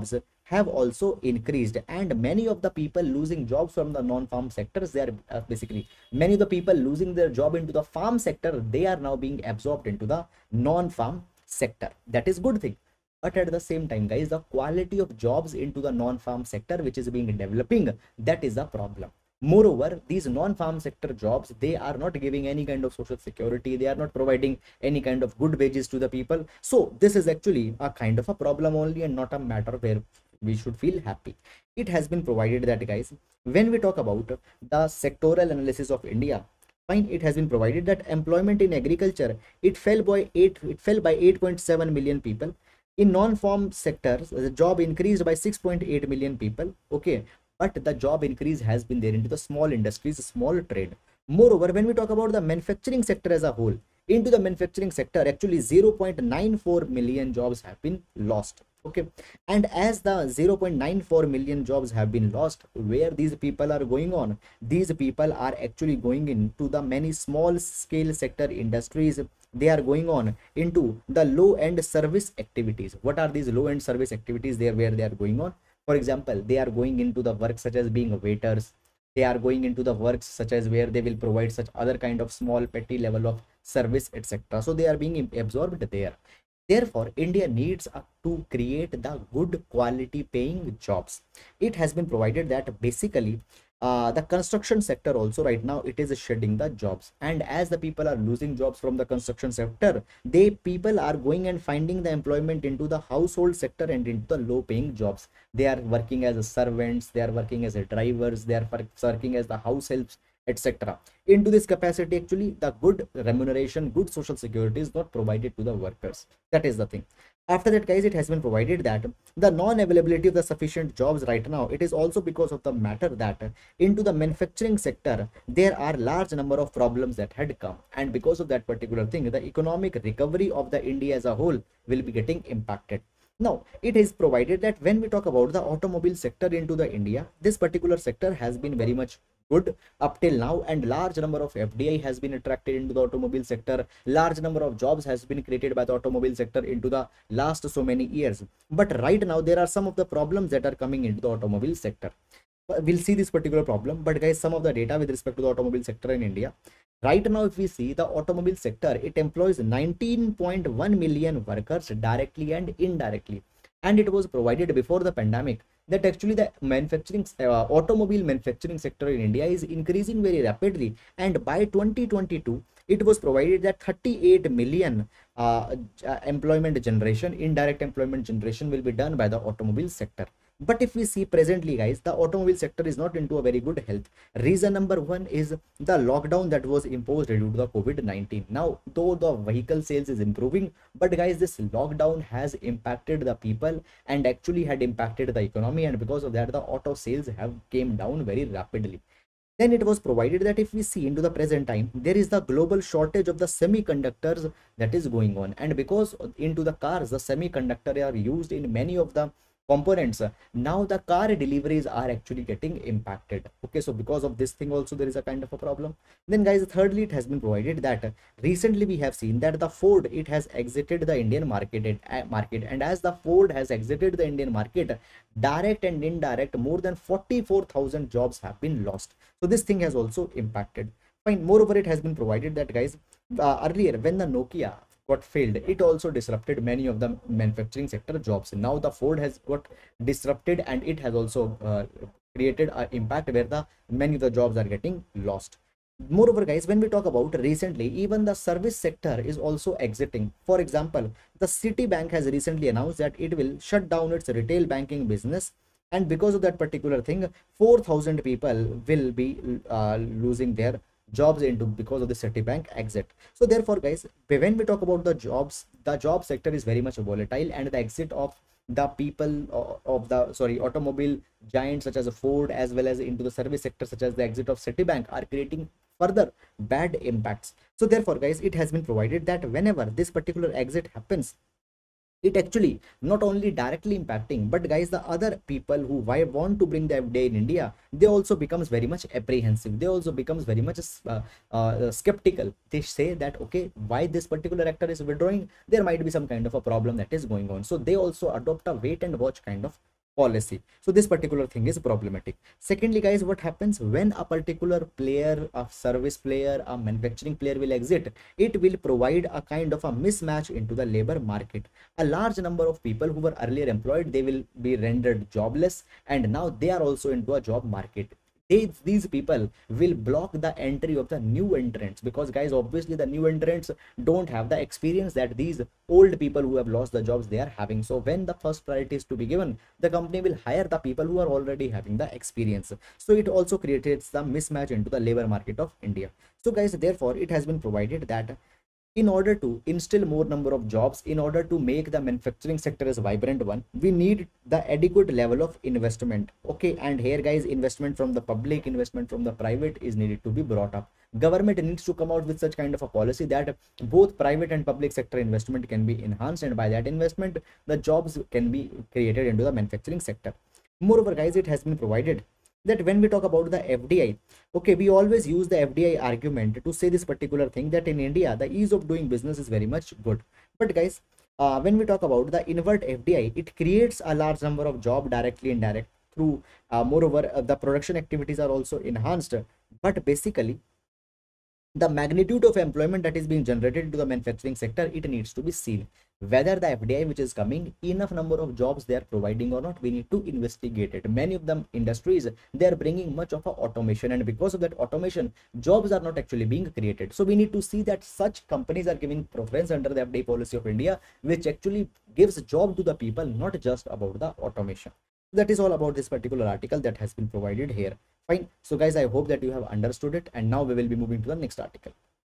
Speaker 1: have also increased, and many of the people losing jobs from the non-farm sectors, they are uh, basically many of the people losing their job into the farm sector, they are now being absorbed into the non-farm sector. That is good thing. But at the same time, guys, the quality of jobs into the non-farm sector which is being developing, that is a problem. Moreover, these non-farm sector jobs, they are not giving any kind of social security, they are not providing any kind of good wages to the people. So this is actually a kind of a problem only, and not a matter where we should feel happy. It has been provided that, guys, when we talk about the sectoral analysis of India, fine, it has been provided that employment in agriculture, it fell by eight it fell by eight point seven million people. In non-farm sectors, the job increased by six point eight million people. Okay, but the job increase has been there into the small industries, small trade. Moreover, when we talk about the manufacturing sector as a whole, into the manufacturing sector, actually zero point nine four million jobs have been lost. Okay, and as the zero point nine four million jobs have been lost, where these people are going on, these people are actually going into the many small scale sector industries. They are going on into the low end service activities. What are these low end service activities there where they are going on? For example, they are going into the work such as being waiters. They are going into the works such as where they will provide such other kind of small petty level of service, etc. So they are being absorbed there. Therefore, India needs uh, to create the good quality paying jobs. It has been provided that basically uh, the construction sector also right now, it is shedding the jobs, and as the people are losing jobs from the construction sector, they people are going and finding the employment into the household sector and into the low paying jobs. They are working as a servants, they are working as a drivers, they are working as the house helps, etc. Into this capacity, actually the good remuneration, good social security is not provided to the workers. That is the thing. After that, guys, it has been provided that the non-availability of the sufficient jobs right now, it is also because of the matter that into the manufacturing sector there are large number of problems that had come, and because of that particular thing, the economic recovery of the India as a whole will be getting impacted. Now, it is provided that when we talk about the automobile sector into the India, this particular sector has been very much good up till now, and large number of F D I has been attracted into the automobile sector. Large number of jobs has been created by the automobile sector into the last so many years. But right now there are some of the problems that are coming into the automobile sector. We'll see this particular problem, but guys, some of the data with respect to the automobile sector in India right now, if we see the automobile sector, it employs nineteen point one million workers directly and indirectly, and it was provided before the pandemic that actually the manufacturing uh, automobile manufacturing sector in India is increasing very rapidly, and by twenty twenty-two it was provided that thirty-eight million uh, employment generation, indirect employment generation will be done by the automobile sector. But if we see presently, guys, the automobile sector is not into a very good health. Reason number one is the lockdown that was imposed due to the COVID nineteen. Now, though the vehicle sales is improving, but guys, this lockdown has impacted the people and actually had impacted the economy, and because of that, the auto sales have came down very rapidly. Then it was provided that if we see into the present time, there is the global shortage of the semiconductors that is going on, and because into the cars, the semiconductor are used in many of the components, now the car deliveries are actually getting impacted. Okay, so because of this thing also there is a kind of a problem. Then, guys, thirdly, it has been provided that recently we have seen that the Ford, it has exited the Indian market and market and as the Ford has exited the Indian market, direct and indirect, more than forty-four thousand jobs have been lost. So this thing has also impacted. Fine. Moreover, it has been provided that, guys, uh, earlier when the Nokia got failed, it also disrupted many of the manufacturing sector jobs. Now the Ford has got disrupted, and it has also uh, created an impact where the many of the jobs are getting lost. Moreover, guys, when we talk about recently, even the service sector is also exiting. For example, the Citibank has recently announced that it will shut down its retail banking business, and because of that particular thing, four thousand people will be uh, losing their jobs into because of the Citibank exit. So therefore, guys, when we talk about the jobs, the job sector is very much volatile, and the exit of the people of the sorry automobile giants such as a Ford, as well as into the service sector such as the exit of Citibank, are creating further bad impacts. So therefore, guys, it has been provided that whenever this particular exit happens, it actually not only directly impacting, but guys, the other people who want to bring the F D I in India, they also becomes very much apprehensive. They also becomes very much uh, uh, skeptical. They say that, okay, why this particular actor is withdrawing? There might be some kind of a problem that is going on. So they also adopt a wait and watch kind of policy. So this particular thing is problematic. Secondly, guys, what happens when a particular player, a service player, a manufacturing player will exit? It will provide a kind of a mismatch into the labor market. A large number of people who were earlier employed, they will be rendered jobless, and now they are also into a job market. They, these people will block the entry of the new entrants, because guys, obviously the new entrants don't have the experience that these old people who have lost the jobs they are having. So when the first priority is to be given, the company will hire the people who are already having the experience. So it also creates the mismatch into the labor market of India. So guys, therefore it has been provided that in order to instill more number of jobs, in order to make the manufacturing sector as a vibrant one, we need the adequate level of investment. Okay, and here guys, investment from the public, investment from the private is needed to be brought up. Government needs to come out with such kind of a policy that both private and public sector investment can be enhanced, and by that investment the jobs can be created into the manufacturing sector. Moreover guys, it has been provided that when we talk about the F D I, okay, we always use the F D I argument to say this particular thing, that in India the ease of doing business is very much good. But guys, uh, when we talk about the invert F D I, it creates a large number of job directly, indirect through uh, moreover uh, the production activities are also enhanced. But basically the magnitude of employment that is being generated into the manufacturing sector, it needs to be seen whether the F D I which is coming, enough number of jobs they are providing or not. We need to investigate it. Many of them industries, they are bringing much of a automation, and because of that automation, jobs are not actually being created. So we need to see that such companies are giving preference under the F D I policy of India, which actually gives job to the people, not just about the automation. That is all about this particular article that has been provided here. Fine. So guys, I hope that you have understood it, and now we will be moving to the next article.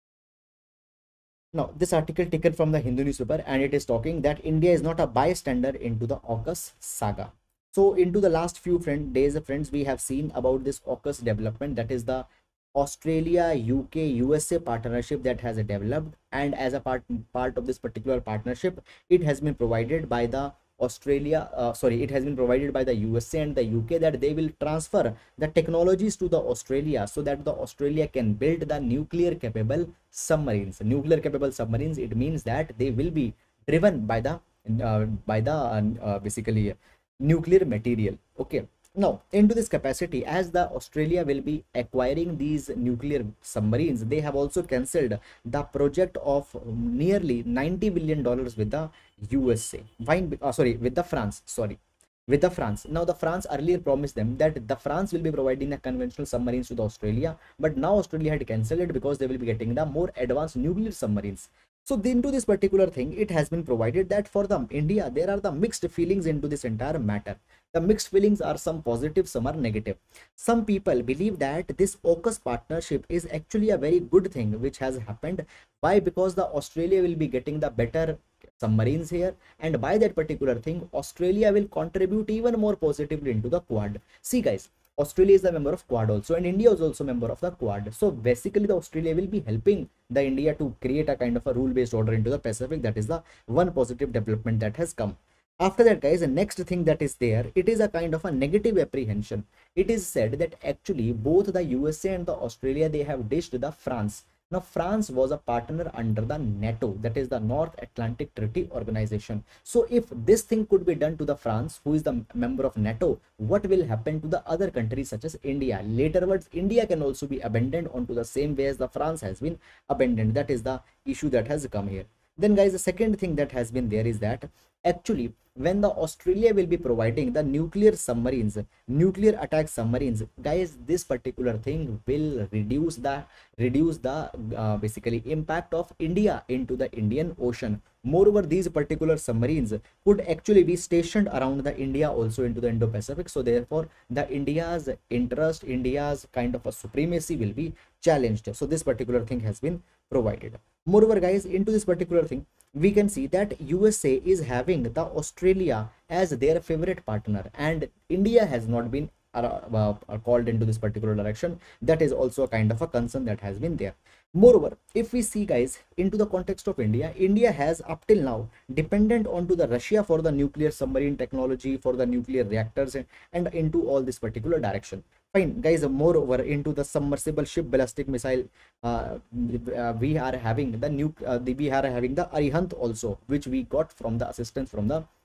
Speaker 1: Now, this article taken from the Hindu newspaper, and it is talking that India is not a bystander into the AUKUS saga. So into the last few friend days, friends, we have seen about this AUKUS development, that is the Australia, U K, U S A partnership that has developed, and as a part part of this particular partnership, it has been provided by the Australia, uh, sorry, it has been provided by the U S A and the U K that they will transfer the technologies to the Australia, so that the Australia can build the nuclear capable submarines. Nuclear capable submarines, it means that they will be driven by the uh, by the uh, uh, basically nuclear material. Okay. Now, into this capacity, as the Australia will be acquiring these nuclear submarines, they have also cancelled the project of nearly ninety billion dollars with the U S A. Fine, uh, sorry, with the France, sorry, with the France. Now, the France earlier promised them that the France will be providing the conventional submarines to the Australia, but now Australia had cancelled it because they will be getting the more advanced nuclear submarines. So into this particular thing, it has been provided that for the India, there are the mixed feelings into this entire matter. The mixed feelings are some positive, some are negative. Some people believe that this AUKUS partnership is actually a very good thing which has happened. Why? Because the Australia will be getting the better submarines here, and by that particular thing, Australia will contribute even more positively into the Quad. See guys, Australia is a member of Quad also, and India is also a member of the Quad. So basically the Australia will be helping the India to create a kind of a rule-based order into the Pacific. That is the one positive development that has come. After that guys, the next thing that is there, it is a kind of a negative apprehension. It is said that actually both the U S A and the Australia, they have dished the France. Now, France was a partner under the NATO, that is the North Atlantic Treaty Organization. So if this thing could be done to the France, who is the member of NATO, what will happen to the other countries such as India? Laterwards, India can also be abandoned onto the same way as the France has been abandoned. That is the issue that has come here. Then guys, the second thing that has been there is that actually when the Australia will be providing the nuclear submarines, nuclear attack submarines, guys, this particular thing will reduce the reduce the uh, basically impact of India into the Indian Ocean. Moreover, these particular submarines could actually be stationed around the India also into the Indo-Pacific. So therefore, the India's interest, India's kind of a supremacy will be challenged. So this particular thing has been provided. Moreover, guys, into this particular thing, we can see that U S A is having the Australia as their favorite partner, and India has not been uh, uh, called into this particular direction. That is also a kind of a concern that has been there. Moreover, if we see guys into the context of India, India has up till now dependent onto the Russia for the nuclear submarine technology, for the nuclear reactors, and, and into all this particular direction. Fine guys, moreover into the submersible ship ballistic missile, uh, uh, we are having the nuke uh, the, we are having the Arihant also, which we got from the assistance from the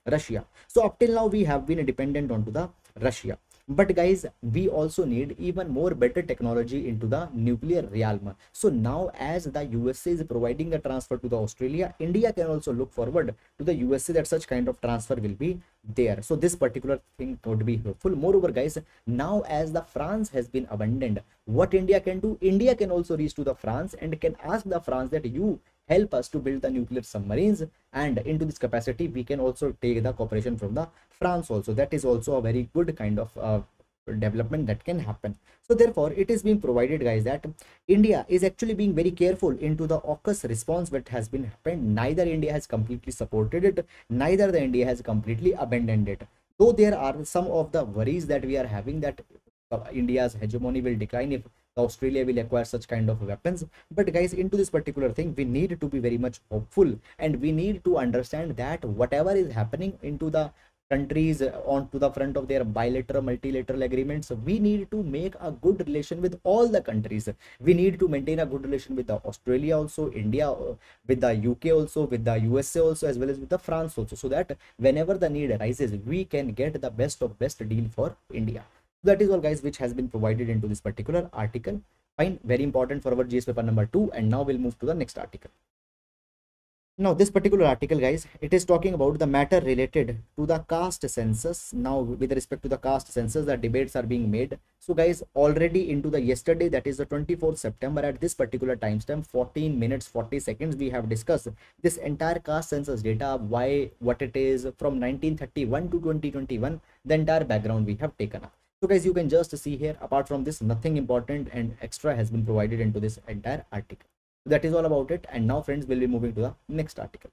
Speaker 1: Russia. So up till now we have been dependent onto the Russia. But guys, we also need even more better technology into the nuclear realm. So now as the U S A is providing the transfer to the Australia, India can also look forward to the U S A that such kind of transfer will be there. So this particular thing would be helpful. Moreover guys, now as the France has been abandoned, what India can do, India can also reach to the France and can ask the France that you help us to build the nuclear submarines, and into this capacity we can also take the cooperation from the France also. That is also a very good kind of uh, development that can happen. So therefore it is being provided guys that India is actually being very careful into the AUKUS response that has been happened. Neither India has completely supported it, neither the India has completely abandoned it, though there are some of the worries that we are having that uh, India's hegemony will decline if Australia will acquire such kind of weapons. But guys, into this particular thing we need to be very much hopeful, and we need to understand that whatever is happening into the countries uh, onto the front of their bilateral multilateral agreements, we need to make a good relation with all the countries. We need to maintain a good relation with the Australia also, India, uh, with the U K also, with the U S A also, as well as with the France also, so that whenever the need arises we can get the best of best deal for India. That is all guys which has been provided into this particular article. Fine, very important for our G S paper number two. And now we'll move to the next article. Now this particular article guys, it is talking about the matter related to the caste census. Now with respect to the caste census, the debates are being made. So guys, already into the yesterday, that is the twenty-fourth September, at this particular timestamp, fourteen minutes forty seconds, we have discussed this entire caste census data, why, what it is, from nineteen thirty-one to twenty twenty-one, the entire background we have taken up. So guys, you can just see here, apart from this, nothing important and extra has been provided into this entire article. That is all about it. And now friends, we'll be moving to the next article.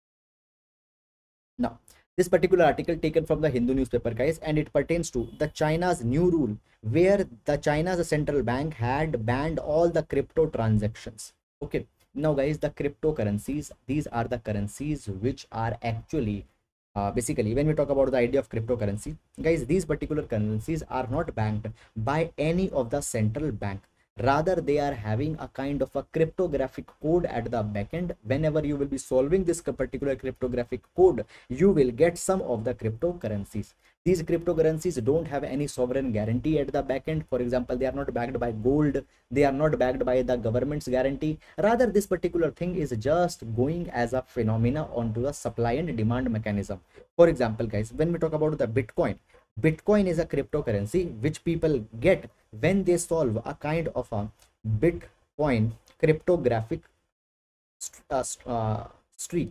Speaker 1: Now this particular article taken from the Hindu newspaper guys, and it pertains to the China's new rule where the China's central bank had banned all the crypto transactions. Okay, now guys, the cryptocurrencies, these are the currencies which are actually Uh, basically, when we talk about the idea of cryptocurrency, guys, these particular currencies are not banked by any of the central bank. Rather, they are having a kind of a cryptographic code at the backend. Whenever you will be solving this particular cryptographic code, you will get some of the cryptocurrencies. These cryptocurrencies don't have any sovereign guarantee at the backend. For example, they are not backed by gold. They are not backed by the government's guarantee. Rather, this particular thing is just going as a phenomena onto the supply and demand mechanism. For example, guys, when we talk about the Bitcoin, Bitcoin is a cryptocurrency which people get when they solve a kind of a Bitcoin cryptographic uh, uh, streak.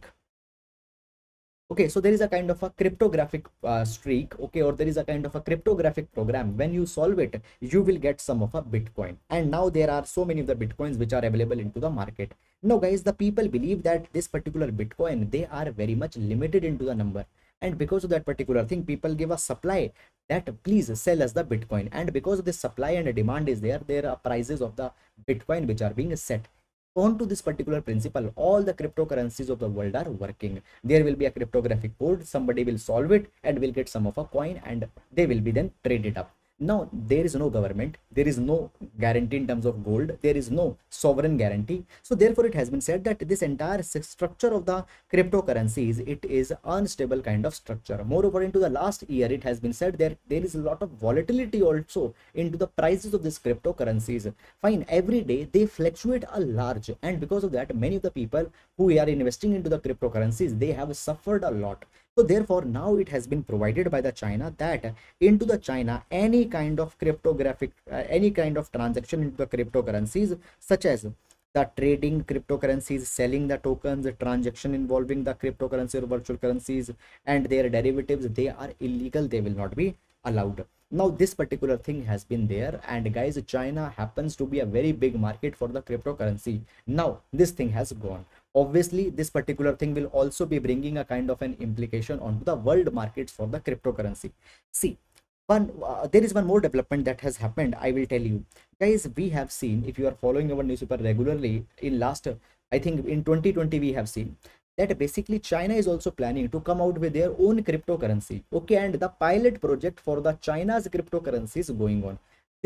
Speaker 1: Okay, so there is a kind of a cryptographic uh, streak, okay, or there is a kind of a cryptographic program. When you solve it, you will get some of a Bitcoin. And now there are so many of the Bitcoins which are available into the market. Now guys, the people believe that this particular Bitcoin, they are very much limited into the number. And because of that particular thing, people give a supply that please sell us the Bitcoin. And because of this supply and demand is there, there are prices of the Bitcoin which are being set. On to this particular principle, all the cryptocurrencies of the world are working. There will be a cryptographic code, somebody will solve it and will get some of a coin, and they will be then traded up. Now there is no government, there is no guarantee in terms of gold, there is no sovereign guarantee. So therefore it has been said that this entire structure of the cryptocurrencies, it is unstable kind of structure. Moreover, into the last year it has been said that there is a lot of volatility also into the prices of these cryptocurrencies. Fine, every day they fluctuate a large, and because of that many of the people who are investing into the cryptocurrencies, they have suffered a lot. So therefore now it has been provided by the China that into the China, any kind of cryptographic uh, any kind of transaction into the cryptocurrencies, such as the trading cryptocurrencies, selling the tokens, the transaction involving the cryptocurrency or virtual currencies and their derivatives, they are illegal, they will not be allowed. Now this particular thing has been there, and guys, China happens to be a very big market for the cryptocurrency. Now this thing has gone. Obviously this particular thing will also be bringing a kind of an implication onto the world markets for the cryptocurrency. See, one uh, there is one more development that has happened, I will tell you guys. We have seen, if you are following our newspaper regularly, in last I think in twenty twenty we have seen that basically China is also planning to come out with their own cryptocurrency. Okay, and the pilot project for the China's cryptocurrency is going on.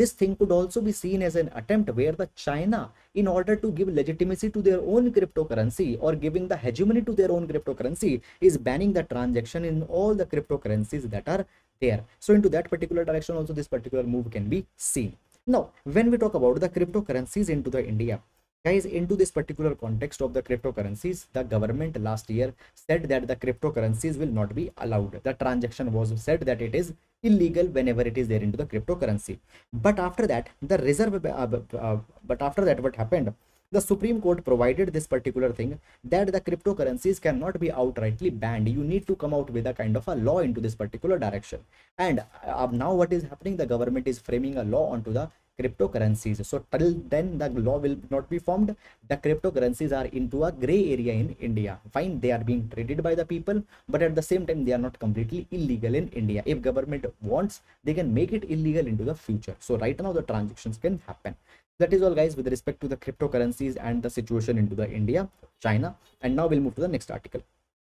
Speaker 1: This thing could also be seen as an attempt where the China, in order to give legitimacy to their own cryptocurrency or giving the hegemony to their own cryptocurrency, is banning the transaction in all the cryptocurrencies that are there. So into that particular direction also this particular move can be seen. Now, when we talk about the cryptocurrencies into the India, guys, into this particular context of the cryptocurrencies, the government last year said that the cryptocurrencies will not be allowed. The transaction was said that it is illegal whenever it is there into the cryptocurrency. But after that, the reserve, uh, uh, but after that, what happened? The Supreme Court provided this particular thing that the cryptocurrencies cannot be outrightly banned. You need to come out with a kind of a law into this particular direction. And uh, now what is happening? The government is framing a law onto the cryptocurrencies. So till then the law will not be formed. The cryptocurrencies are into a gray area in India. Fine, they are being traded by the people, but at the same time they are not completely illegal in India. If government wants, they can make it illegal into the future. So right now the transactions can happen. That is all, guys, with respect to the cryptocurrencies and the situation into the India, China. And now we'll move to the next article.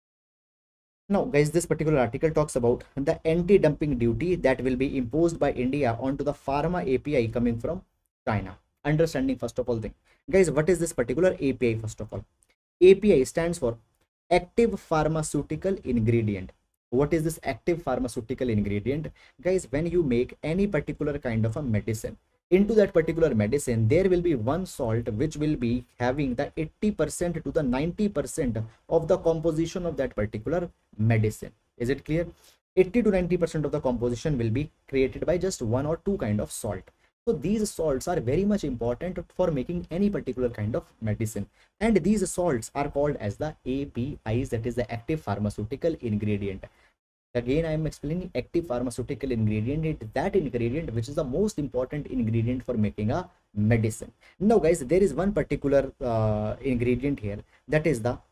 Speaker 1: Now, guys, this particular article talks about the anti-dumping duty that will be imposed by India onto the pharma A P I coming from China. Understanding first of all thing. Guys, what is this particular A P I first of all? A P I stands for active pharmaceutical ingredient. What is this active pharmaceutical ingredient? Guys, when you make any particular kind of a medicine, into that particular medicine, there will be one salt which will be having the eighty percent to the ninety percent of the composition of that particular medicine. Is it clear? eighty to ninety percent of the composition will be created by just one or two kind of salt. So these salts are very much important for making any particular kind of medicine. And these salts are called as the A P Is, that is the active pharmaceutical ingredient. Again, I am explaining active pharmaceutical ingredient. It is that ingredient which is the most important ingredient for making a medicine. Now, guys, there is one particular uh, ingredient here, that is the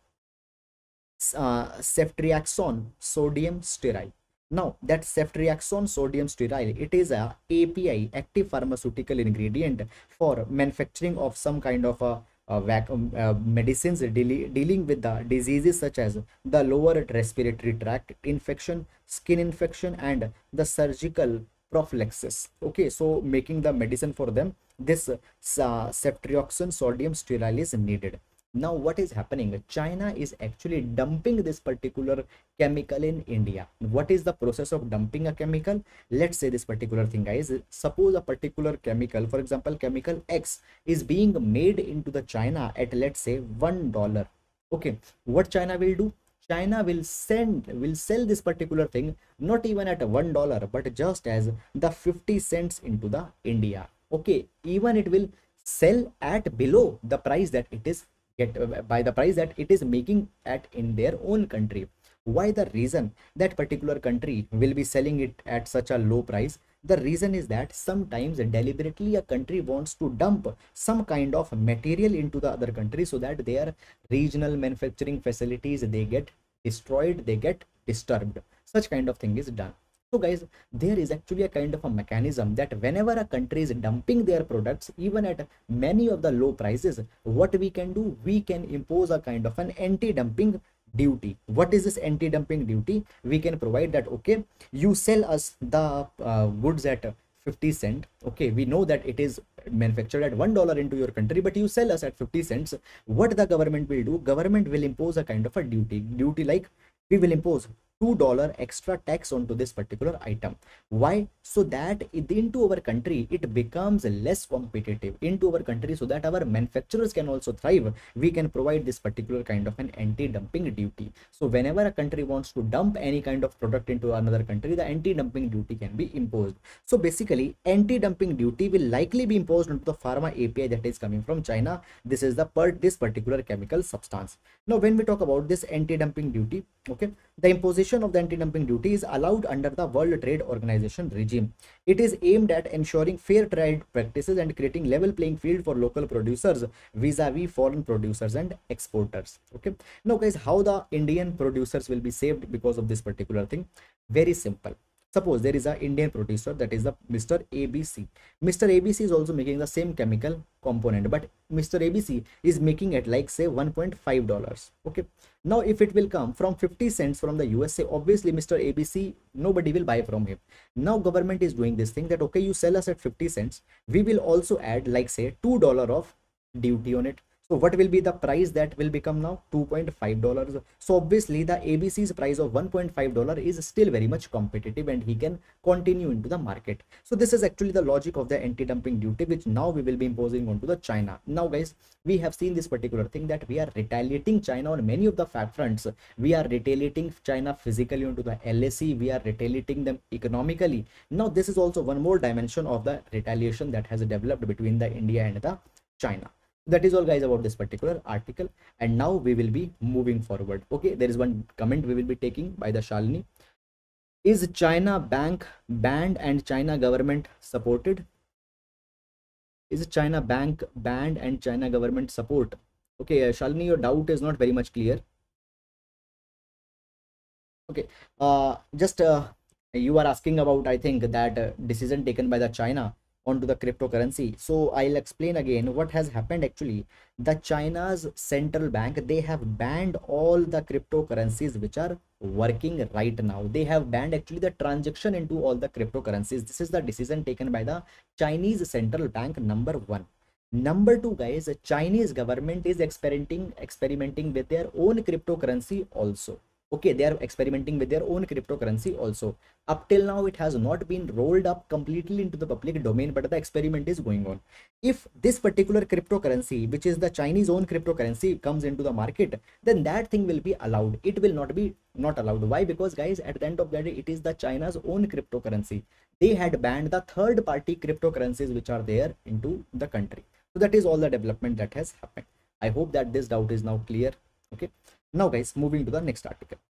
Speaker 1: uh, ceftriaxone sodium stearate. Now, that ceftriaxone sodium stearate, it is a A P I, active pharmaceutical ingredient, for manufacturing of some kind of a Uh, vacuum uh, medicines deal dealing with the diseases such as the lower respiratory tract infection, skin infection, and the surgical prophylaxis. Okay, so making the medicine for them, this uh, ceftriaxone sodium stearate is needed. Now what is happening? China is actually dumping this particular chemical in India. What is the process of dumping a chemical? Let's say this particular thing, guys. Suppose a particular chemical, for example chemical X, is being made into the China at, let's say, one dollar. Okay, what China will do? China will send will sell this particular thing not even at one dollar, but just as the fifty cents into the India. Okay, even it will sell at below the price that it is get uh, by the price that it is making at in their own country. Why the reason that particular country will be selling it at such a low price? The reason is that sometimes deliberately a country wants to dump some kind of material into the other country so that their regional manufacturing facilities, they get destroyed, they get disturbed. Such kind of thing is done. So guys, there is actually a kind of a mechanism that whenever a country is dumping their products even at many of the low prices, what we can do, we can impose a kind of an anti-dumping duty. What is this anti-dumping duty? We can provide that, okay, you sell us the uh, goods at fifty cent. Okay, we know that it is manufactured at one dollar into your country, but you sell us at fifty cents. What the government will do? Government will impose a kind of a duty duty like we will impose two dollar extra tax onto this particular item. Why? So that into our country it becomes less competitive into our country, so that our manufacturers can also thrive. We can provide this particular kind of an anti-dumping duty. So whenever a country wants to dump any kind of product into another country, the anti-dumping duty can be imposed. So basically anti-dumping duty will likely be imposed onto the pharma A P I that is coming from China. This is the part this particular chemical substance. Now when we talk about this anti-dumping duty, okay, the imposition of the anti-dumping duty is allowed under the World Trade Organization regime. It is aimed at ensuring fair trade practices and creating level playing field for local producers vis-a-vis foreign producers and exporters. Okay, now guys, how the Indian producers will be saved because of this particular thing? Very simple. Suppose there is a Indian producer, that is the Mister A B C. Mister A B C is also making the same chemical component, but Mister A B C is making it like say one point five dollars. Okay. Now if it will come from fifty cents from the U S A, obviously Mister A B C, nobody will buy from him. Now government is doing this thing that okay, you sell us at fifty cents, we will also add like say two dollars of duty on it. So what will be the price that will become now? two point five dollars. So obviously the A B C's price of one point five dollars is still very much competitive and he can continue into the market. So this is actually the logic of the anti-dumping duty, which now we will be imposing onto the China. Now guys, we have seen this particular thing that we are retaliating China on many of the fact fronts. We are retaliating China physically onto the L A C. We are retaliating them economically. Now this is also one more dimension of the retaliation that has developed between the India and the China. That is all guys about this particular article, and now we will be moving forward. Okay, there is one comment we will be taking by the Shalini. Is China bank banned and China government supported? Is China bank banned and China government support? Okay, uh, Shalini, your doubt is not very much clear. Okay, uh just uh, you are asking about, I think, that uh, decision taken by the China onto the cryptocurrency. So I'll explain again what has happened. Actually, the China's central bank, they have banned all the cryptocurrencies which are working right now. They have banned actually the transaction into all the cryptocurrencies. This is the decision taken by the Chinese central bank, number one. Number two, guys, the Chinese government is experimenting experimenting with their own cryptocurrency also. Okay, they are experimenting with their own cryptocurrency also. Up till now, it has not been rolled up completely into the public domain, but the experiment is going on. If this particular cryptocurrency, which is the Chinese own cryptocurrency, comes into the market, then that thing will be allowed. It will not be not allowed. Why? Because guys, at the end of the day, it is the China's own cryptocurrency. They had banned the third party cryptocurrencies which are there into the country. So that is all the development that has happened. I hope that this doubt is now clear. Okay. Now guys, moving to the next article.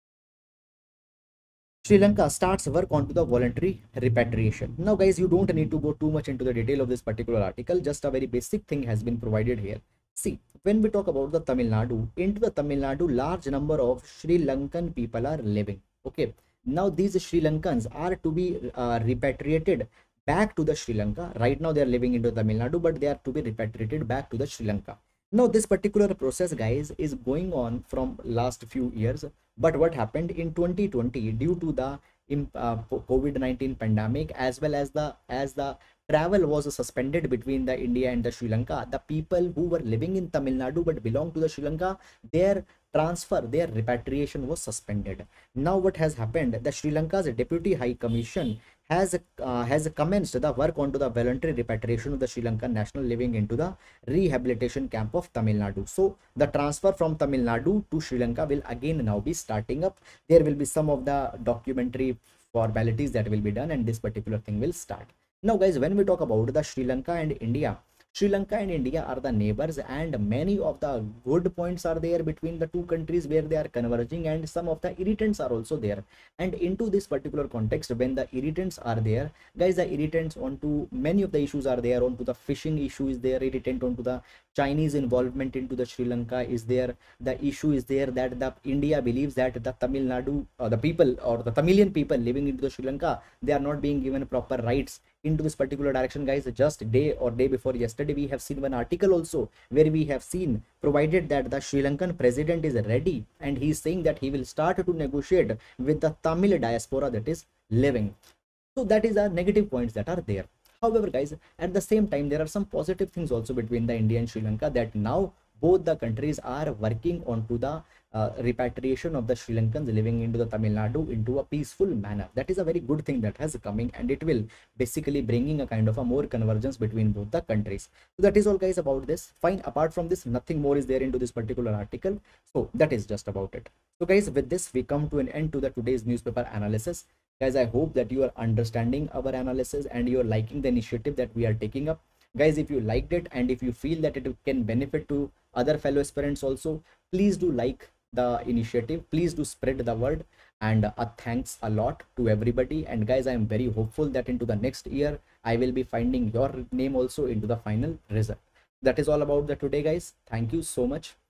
Speaker 1: Sri Lanka starts work onto the voluntary repatriation. Now guys, you don't need to go too much into the detail of this particular article. Just a very basic thing has been provided here. See, when we talk about the Tamil Nadu, into the Tamil Nadu, large number of Sri Lankan people are living. Okay. Now these Sri Lankans are to be uh, repatriated back to the Sri Lanka. Right now they are living into Tamil Nadu, but they are to be repatriated back to the Sri Lanka. Now this particular process, guys, is going on from last few years, but what happened in twenty twenty due to the uh, COVID nineteen pandemic, as well as the as the travel was suspended between the India and the Sri Lanka, the people who were living in Tamil Nadu but belong to the Sri Lanka, their transfer, their repatriation was suspended. Now what has happened, the Sri Lanka's Deputy High Commission has uh, has commenced the work onto the voluntary repatriation of the Sri Lankan national living into the rehabilitation camp of Tamil Nadu. So the transfer from Tamil Nadu to Sri Lanka will again now be starting up. There will be some of the documentary formalities that will be done, and this particular thing will start. Now guys, when we talk about the Sri Lanka and India, Sri Lanka and India are the neighbors, and many of the good points are there between the two countries where they are converging, and some of the irritants are also there. And into this particular context, when the irritants are there, guys, the irritants onto many of the issues are there. Onto the fishing issue is there, irritant onto the Chinese involvement into the Sri Lanka is there. The issue is there that the India believes that the Tamil Nadu, or the people, or the Tamilian people living into the Sri Lanka, they are not being given proper rights into this particular direction. Guys, just day or day before yesterday, we have seen one article also where we have seen provided that the Sri Lankan president is ready, and he is saying that he will start to negotiate with the Tamil diaspora that is living. So that is the negative points that are there. However, guys, at the same time, there are some positive things also between the India and Sri Lanka, that now both the countries are working onto the uh, repatriation of the Sri Lankans living into the Tamil Nadu into a peaceful manner. That is a very good thing that has coming, and it will basically bringing a kind of a more convergence between both the countries. So that is all, guys, about this. Fine. Apart from this, nothing more is there into this particular article. So that is just about it. So guys, with this, we come to an end to the today's newspaper analysis. Guys, I hope that you are understanding our analysis and you are liking the initiative that we are taking up. Guys, if you liked it and if you feel that it can benefit to other fellow aspirants also, please do like the initiative. Please do spread the word, and uh, thanks a lot to everybody. And guys, I am very hopeful that into the next year, I will be finding your name also into the final result. That is all about the today, guys. Thank you so much.